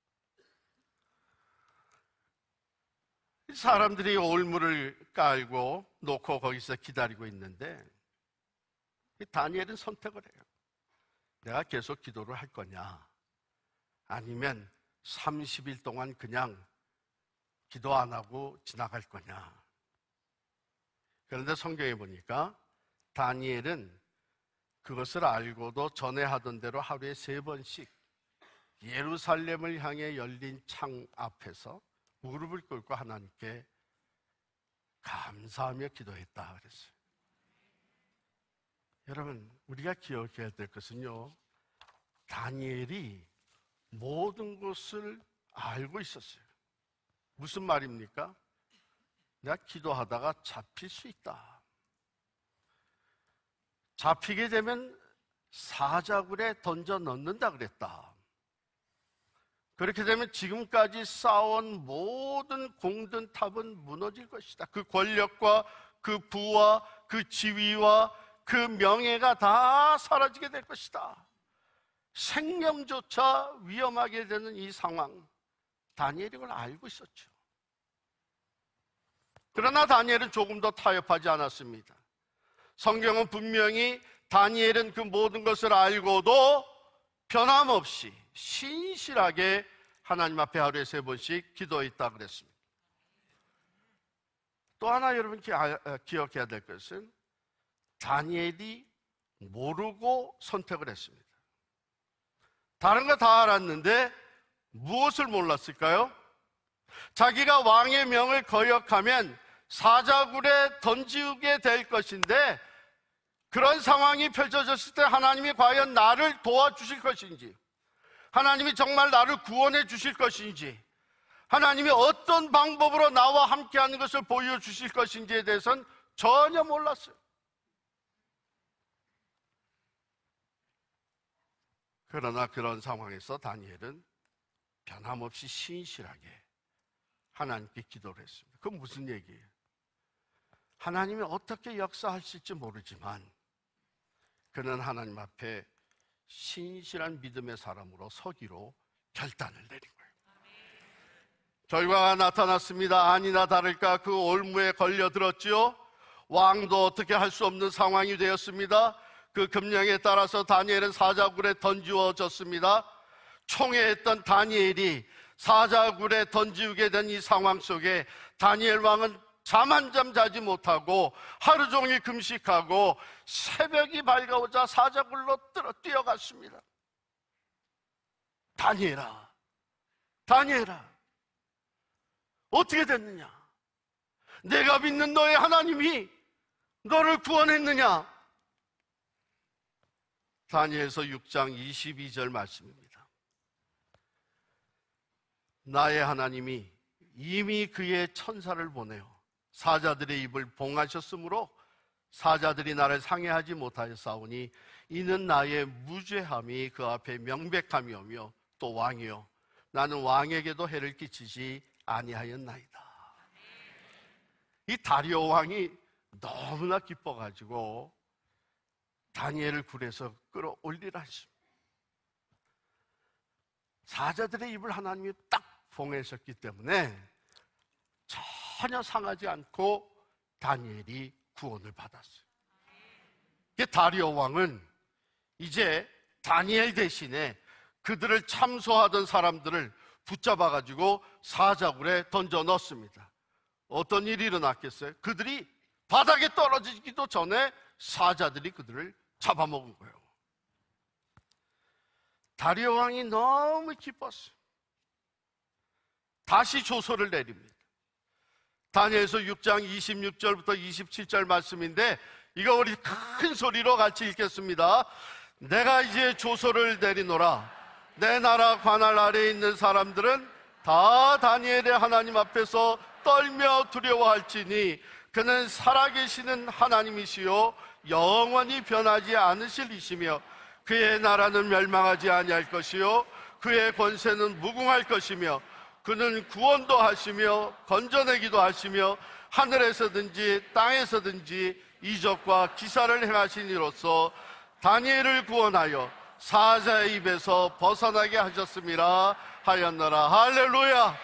사람들이 올무를 깔고 놓고 거기서 기다리고 있는데 다니엘은 선택을 해요. 내가 계속 기도를 할 거냐, 아니면 30일 동안 그냥 기도 안 하고 지나갈 거냐. 그런데 성경에 보니까 다니엘은 그것을 알고도 전에 하던 대로 하루에 3번씩 예루살렘을 향해 열린 창 앞에서 무릎을 꿇고 하나님께 감사하며 기도했다 그랬어요. 여러분, 우리가 기억해야 될 것은요, 다니엘이 모든 것을 알고 있었어요. 무슨 말입니까? 내가 기도하다가 잡힐 수 있다. 잡히게 되면 사자굴에 던져 넣는다 그랬다. 그렇게 되면 지금까지 쌓아온 모든 공든 탑은 무너질 것이다. 그 권력과 그 부와 그 지위와 그 명예가 다 사라지게 될 것이다. 생명조차 위험하게 되는 이 상황, 다니엘이 그걸 알고 있었죠. 그러나 다니엘은 조금 더 타협하지 않았습니다. 성경은 분명히 다니엘은 그 모든 것을 알고도 변함없이 신실하게 하나님 앞에 하루에 3번씩 기도했다 그랬습니다. 또 하나 여러분 기억해야 될 것은 다니엘이 모르고 선택을 했습니다. 다른 거 다 알았는데 무엇을 몰랐을까요? 자기가 왕의 명을 거역하면 사자굴에 던지게 될 것인데, 그런 상황이 펼쳐졌을 때 하나님이 과연 나를 도와주실 것인지, 하나님이 정말 나를 구원해 주실 것인지, 하나님이 어떤 방법으로 나와 함께하는 것을 보여주실 것인지에 대해서는 전혀 몰랐어요. 그러나 그런 상황에서 다니엘은 변함없이 신실하게 하나님께 기도를 했습니다. 그건 무슨 얘기예요? 하나님이 어떻게 역사하실지 모르지만 그는 하나님 앞에 신실한 믿음의 사람으로 서기로 결단을 내린 거예요. 결과가 나타났습니다. 아니나 다를까 그 올무에 걸려들었지요. 왕도 어떻게 할 수 없는 상황이 되었습니다. 그 금령에 따라서 다니엘은 사자굴에 던지워졌습니다. 총애했던 다니엘이 사자굴에 던지게 된 이 상황 속에 다니엘 왕은 잠 한 잠 자지 못하고 하루 종일 금식하고 새벽이 밝아오자 사자굴로 뛰어갔습니다. 다니엘아, 다니엘아, 어떻게 됐느냐? 내가 믿는 너의 하나님이 너를 구원했느냐? 다니엘서 6장 22절 말씀입니다. 나의 하나님이 이미 그의 천사를 보내어 사자들의 입을 봉하셨으므로 사자들이 나를 상해하지 못하였사오니 이는 나의 무죄함이 그 앞에 명백함이 오며 또 왕이요 나는 왕에게도 해를 끼치지 아니하였나이다. 이 다리오 왕이 너무나 기뻐가지고 다니엘을 굴에서 끌어올리라 했습니다. 사자들의 입을 하나님이 딱 봉하셨기 때문에 전혀 상하지 않고 다니엘이 구원을 받았어요. 다리오 왕은 이제 다니엘 대신에 그들을 참소하던 사람들을 붙잡아가지고 사자굴에 던져 넣었습니다. 어떤 일이 일어났겠어요? 그들이 바닥에 떨어지기도 전에 사자들이 그들을 잡아먹은 거예요. 다리오 왕이 너무 기뻤어요. 다시 조서를 내립니다. 다니엘서 6장 26절부터 27절 말씀인데 이거 우리 큰 소리로 같이 읽겠습니다. 내가 이제 조서를 내리노라. 내 나라 관할 아래에 있는 사람들은 다 다니엘의 하나님 앞에서 떨며 두려워할지니 그는 살아계시는 하나님이시요 영원히 변하지 않으실 이시며 그의 나라는 멸망하지 아니할 것이요 그의 권세는 무궁할 것이며 그는 구원도 하시며 건져내기도 하시며 하늘에서든지 땅에서든지 이적과 기사를 행하신 이로써 다니엘을 구원하여 사자의 입에서 벗어나게 하셨음이라 하였노라. 할렐루야.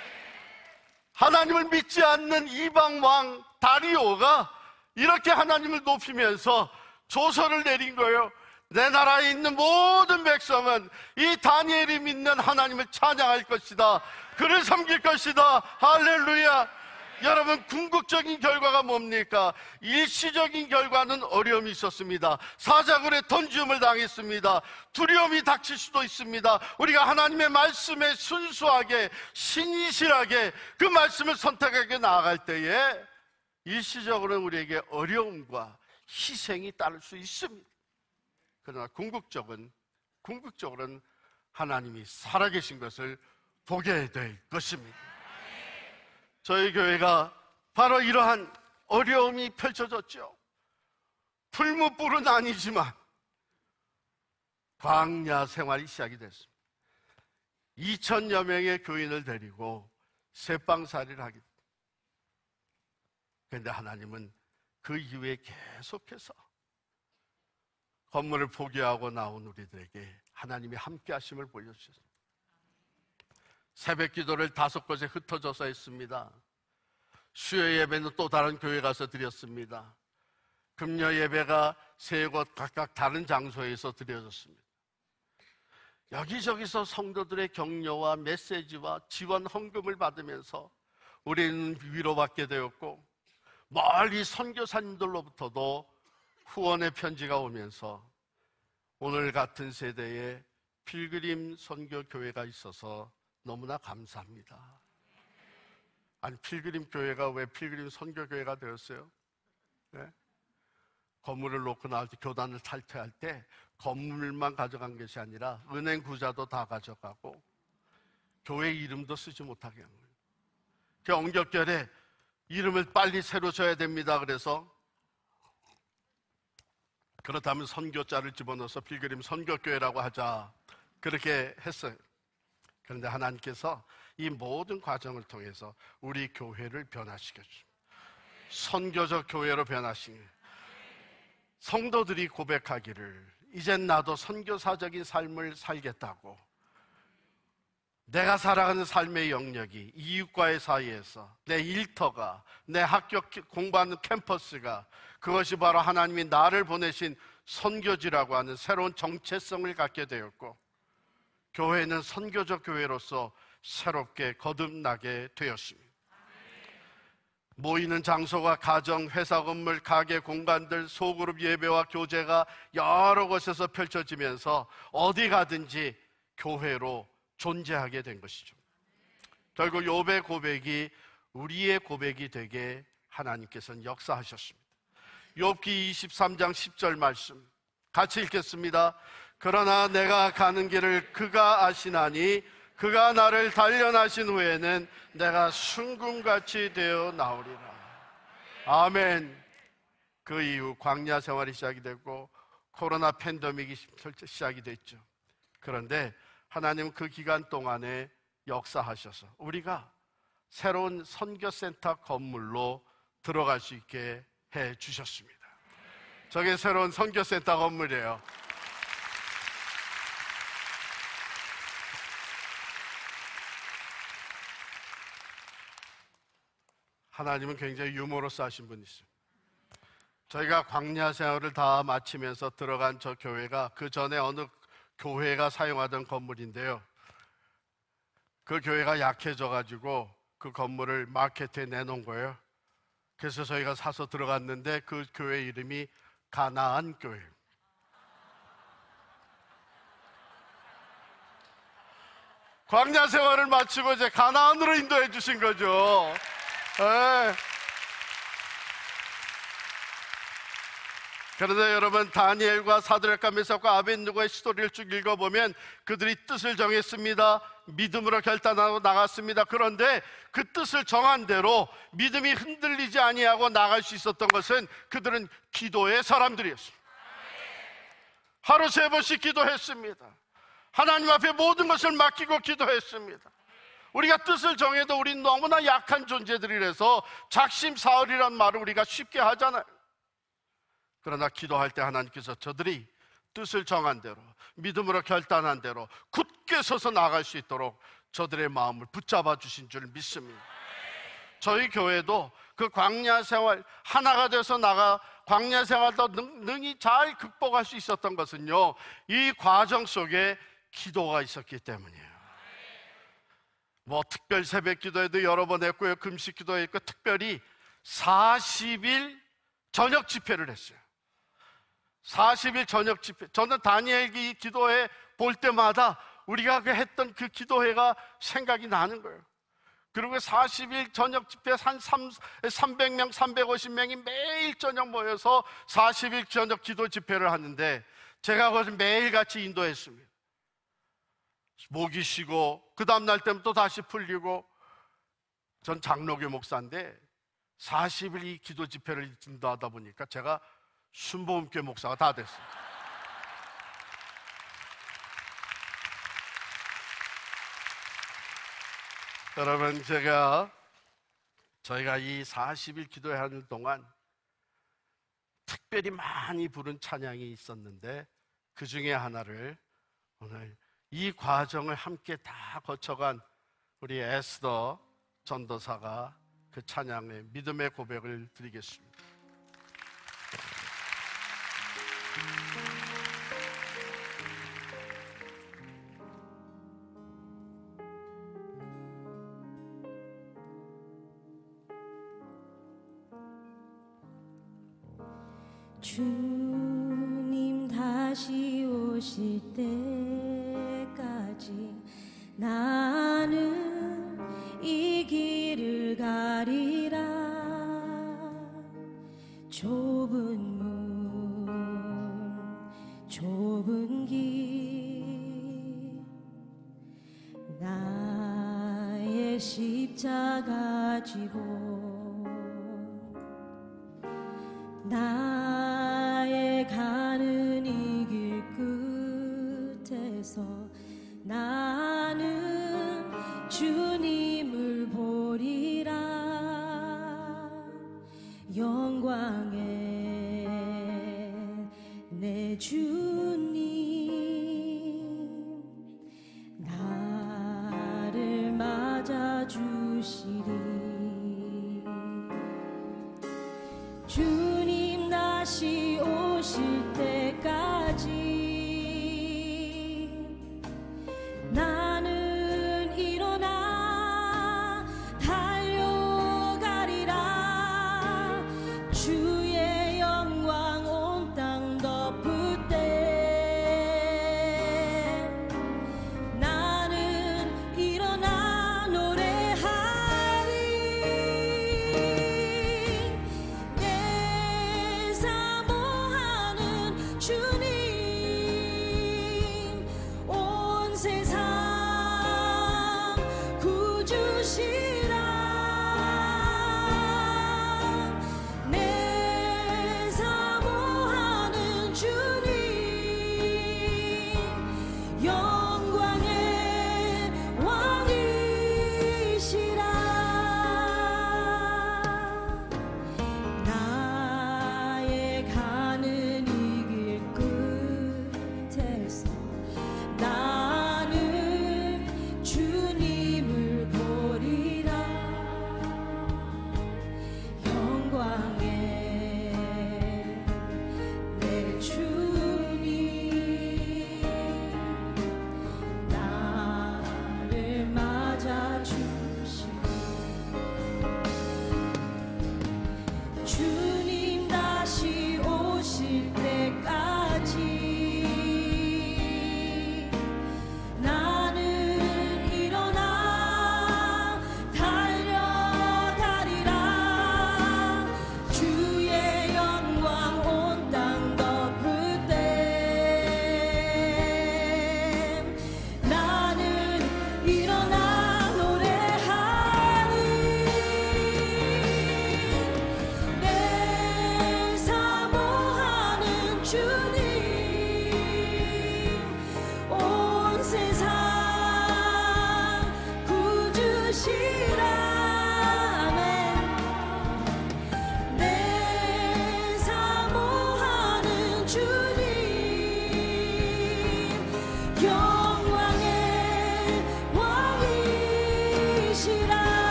하나님을 믿지 않는 이방 왕 다리오가 이렇게 하나님을 높이면서 조서를 내린 거예요. 내 나라에 있는 모든 백성은 이 다니엘이 믿는 하나님을 찬양할 것이다. 그를 섬길 것이다. 할렐루야. 여러분, 궁극적인 결과가 뭡니까? 일시적인 결과는 어려움이 있었습니다. 사자굴에 던짐을 당했습니다. 두려움이 닥칠 수도 있습니다. 우리가 하나님의 말씀에 순수하게 신실하게 그 말씀을 선택하게 나아갈 때에 일시적으로는 우리에게 어려움과 희생이 따를 수 있습니다. 그러나 궁극적으로는 하나님이 살아계신 것을 보게 될 것입니다. 저희 교회가 바로 이러한 어려움이 펼쳐졌죠. 풀무불은 아니지만 광야 생활이 시작이 됐습니다. 2,000여 명의 교인을 데리고 새빵살이를 하게 됩니다. 그런데 하나님은 그 이후에 계속해서 건물을 포기하고 나온 우리들에게 하나님이 함께 하심을 보여주셨습니다. 새벽 기도를 5곳에 흩어져서 했습니다. 수요 예배는 또 다른 교회 가서 드렸습니다. 금요 예배가 3곳 각각 다른 장소에서 드려졌습니다. 여기저기서 성도들의 격려와 메시지와 지원 헌금을 받으면서 우리는 위로받게 되었고, 멀리 선교사님들로부터도 후원의 편지가 오면서 오늘 같은 세대에 필그림 선교교회가 있어서 너무나 감사합니다. 아니, 필그림 교회가 왜 필그림 선교교회가 되었어요? 네? 건물을 놓고 나올 때, 교단을 탈퇴할 때 건물만 가져간 것이 아니라 은행 구자도 다 가져가고 교회 이름도 쓰지 못하게 한 거예요. 그 엉겹결에 이름을 빨리 새로 줘야 됩니다. 그래서 그렇다면 선교자를 집어넣어서 필그림 선교교회라고 하자, 그렇게 했어요. 그런데 하나님께서 이 모든 과정을 통해서 우리 교회를 변화시켜 주십니다. 선교적 교회로 변화시키는, 성도들이 고백하기를 이젠 나도 선교사적인 삶을 살겠다고, 내가 살아가는 삶의 영역이 이웃과의 사이에서 내 일터가, 내 학교 공부하는 캠퍼스가, 그것이 바로 하나님이 나를 보내신 선교지라고 하는 새로운 정체성을 갖게 되었고, 교회는 선교적 교회로서 새롭게 거듭나게 되었습니다. 모이는 장소가 가정, 회사 건물, 가게 공간들, 소그룹 예배와 교제가 여러 곳에서 펼쳐지면서 어디 가든지 교회로 존재하게 된 것이죠. 결국 욥의 고백이 우리의 고백이 되게 하나님께서는 역사하셨습니다. 욥기 23장 10절 말씀 같이 읽겠습니다. 그러나 내가 가는 길을 그가 아시나니 그가 나를 단련하신 후에는 내가 순금같이 되어 나오리라. 아멘. 그 이후 광야 생활이 시작이 되고 코로나 팬데믹이 시작이 됐죠. 그런데 하나님은 그 기간 동안에 역사하셔서 우리가 새로운 선교센터 건물로 들어갈 수 있게 해 주셨습니다. 저게 새로운 선교센터 건물이에요. 하나님은 굉장히 유머러스하신 분이세요. 저희가 광야 생활을 다 마치면서 들어간 저 교회가 그 전에 어느 교회가 사용하던 건물인데요, 그 교회가 약해져가지고 그 건물을 마켓에 내놓은 거예요. 그래서 저희가 사서 들어갔는데 그 교회 이름이 가나안 교회. 광야 생활을 마치고 이제 가나안으로 인도해 주신 거죠. 네. 그런데 여러분, 다니엘과 사드락과 메삭과 아벳느고의 스토리를 쭉 읽어보면 그들이 뜻을 정했습니다. 믿음으로 결단하고 나갔습니다. 그런데 그 뜻을 정한 대로 믿음이 흔들리지 아니하고 나갈 수 있었던 것은 그들은 기도의 사람들이었습니다. 하루 3번씩 기도했습니다. 하나님 앞에 모든 것을 맡기고 기도했습니다. 우리가 뜻을 정해도 우린 너무나 약한 존재들이라서 작심사흘이란 말을 우리가 쉽게 하잖아요. 그러나 기도할 때 하나님께서 저들이 뜻을 정한 대로, 믿음으로 결단한 대로 굳게 서서 나갈 수 있도록 저들의 마음을 붙잡아 주신 줄 믿습니다. 저희 교회도 그 광야 생활 하나가 돼서 광야 생활도 능히 잘 극복할 수 있었던 것은요, 이 과정 속에 기도가 있었기 때문이에요. 특별 새벽 기도에도 여러 번 했고요, 금식 기도에 있고, 특별히 40일 저녁 집회를 했어요. 40일 저녁 집회. 저는 다니엘기 기도회 볼 때마다 우리가 했던 그 기도회가 생각이 나는 거예요. 그리고 40일 저녁 집회 한 300명, 350명이 매일 저녁 모여서 40일 저녁 기도 집회를 하는데, 제가 그것을 매일같이 인도했습니다. 목이 쉬고 그 다음날 때면 또 다시 풀리고. 전 장로교 목사인데 40일 이 기도 집회를 인도하다 보니까 제가 순복음교회 목사가 다 됐습니다. 여러분, 저희가 이 40일 기도하는 동안 특별히 많이 부른 찬양이 있었는데, 그 중에 하나를 오늘 이 과정을 함께 다 거쳐간 우리 에스더 전도사가 그 찬양의 믿음의 고백을 드리겠습니다. 주님 다시 오실 때까지 나는 이 길을 가리라. 좁은 문, 좁은 길, 나의 십자가 지고 나의 가는 이 길 끝에서 나는 주님을 보리라. 영광의 내 주님, 나를 맞아주시리. 주님 다시 오실 때까지 나는 일어나 달려가리라. 주의 영광 온 땅 덮을 때 나는 일어나 노래하리. 내 사모하는 주님, 온 세상 구주시라. 내 사모하는 주님, 영광의 왕이시라. 나의 가는 이 길 끝에서 나는 주님을 보리라. 영광의 내 주님,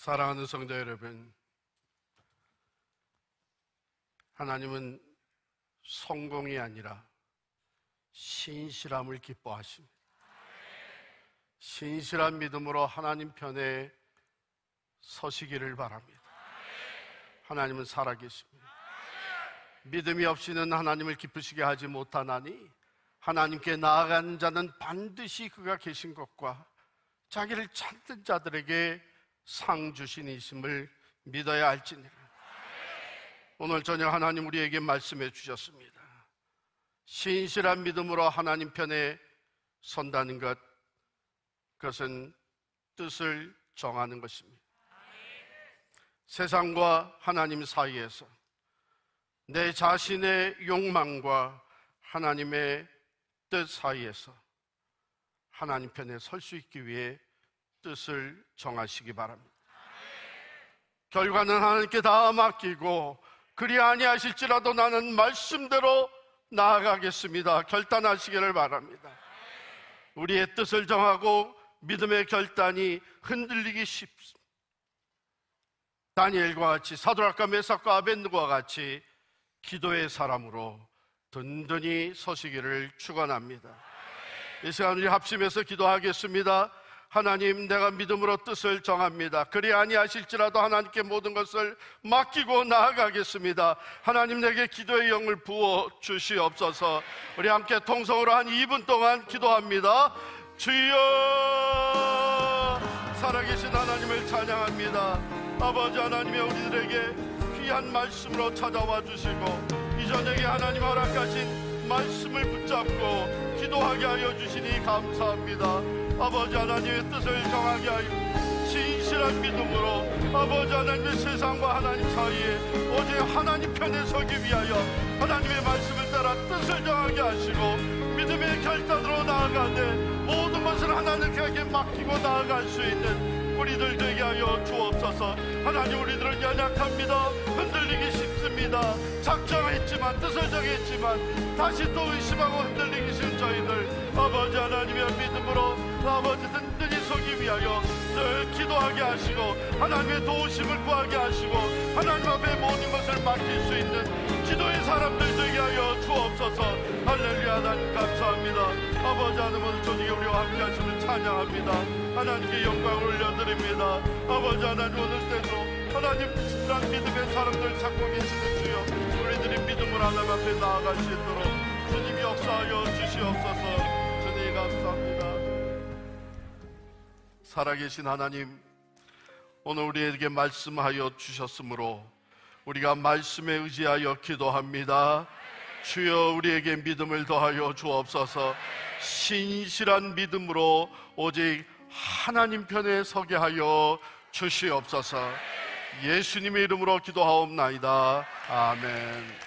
사랑하는 성도 여러분, 하나님은 성공이 아니라 신실함을 기뻐하십니다. 신실한 믿음으로 하나님 편에 서시기를 바랍니다. 하나님은 살아계십니다. 믿음이 없이는 하나님을 기쁘시게 하지 못하나니 하나님께 나아가는 자는 반드시 그가 계신 것과 자기를 찾는 자들에게 상 주신 이심을 믿어야 할지니라. 오늘 저녁 하나님 우리에게 말씀해 주셨습니다. 신실한 믿음으로 하나님 편에 선다는 것, 그것은 뜻을 정하는 것입니다. 세상과 하나님 사이에서 내 자신의 욕망과 하나님의 뜻 사이에서 하나님 편에 설 수 있기 위해 뜻을 정하시기 바랍니다. 결과는 하나님께 다 맡기고 그리 아니하실지라도 나는 말씀대로 나아가겠습니다. 결단하시기를 바랍니다. 우리의 뜻을 정하고 믿음의 결단이 흔들리기 쉽습니다. 다니엘과 같이, 사드락과 메삭과 아벳느고와 같이 기도의 사람으로 든든히 서시기를 축원합니다. 이 시간 우리 합심해서 기도하겠습니다. 하나님, 내가 믿음으로 뜻을 정합니다. 그리 아니하실지라도 하나님께 모든 것을 맡기고 나아가겠습니다. 하나님, 내게 기도의 영을 부어 주시옵소서. 우리 함께 통성으로 한 2분 동안 기도합니다. 주여, 살아계신 하나님을 찬양합니다. 아버지 하나님의 우리들에게 귀한 말씀으로 찾아와 주시고 이 저녁에 하나님 허락하신 말씀을 붙잡고 기도하게 하여 주시니 감사합니다. 아버지 하나님의 뜻을 정하게 하여 신실한 믿음으로 아버지 하나님의 세상과 하나님 사이에 오직 하나님 편에 서기 위하여 하나님의 말씀을 따라 뜻을 정하게 하시고 믿음의 결단으로 나아가되 모든 것을 하나님께 맡기고 나아갈 수 있는 우리들 되게 하여 주옵소서. 하나님, 우리들은 연약합니다. 흔들리기 쉽습니다. 작정했지만, 뜻을 정했지만 다시 또 의심하고 흔들리기 쉬운 저희들, 아버지 하나님의 믿음으로 아버지 든든히 서기 위하여 늘 기도하게 하시고 하나님의 도우심을 구하게 하시고 하나님 앞에 모든 것을 맡길 수 있는 기도의 사람들 되게 하여 주옵소서. 할렐루야. 하나님 감사합니다. 아버지 하나님, 오늘 저녁에 우리와 함께 하시는 찬양합니다. 하나님께 영광을 올려드립니다. 아버지 하나님, 오늘 때도 하나님 진실한 믿음의 사람들 찾고 계시는 주여, 우리들이 믿음으로 하나님 앞에 나아갈 수 있도록 주님이 역사하여 주시옵소서. 주님 감사합니다. 살아계신 하나님, 오늘 우리에게 말씀하여 주셨으므로 우리가 말씀에 의지하여 기도합니다. 주여, 우리에게 믿음을 더하여 주옵소서. 신실한 믿음으로 오직 하나님 편에 서게 하여 주시옵소서. 예수님의 이름으로 기도하옵나이다. 아멘.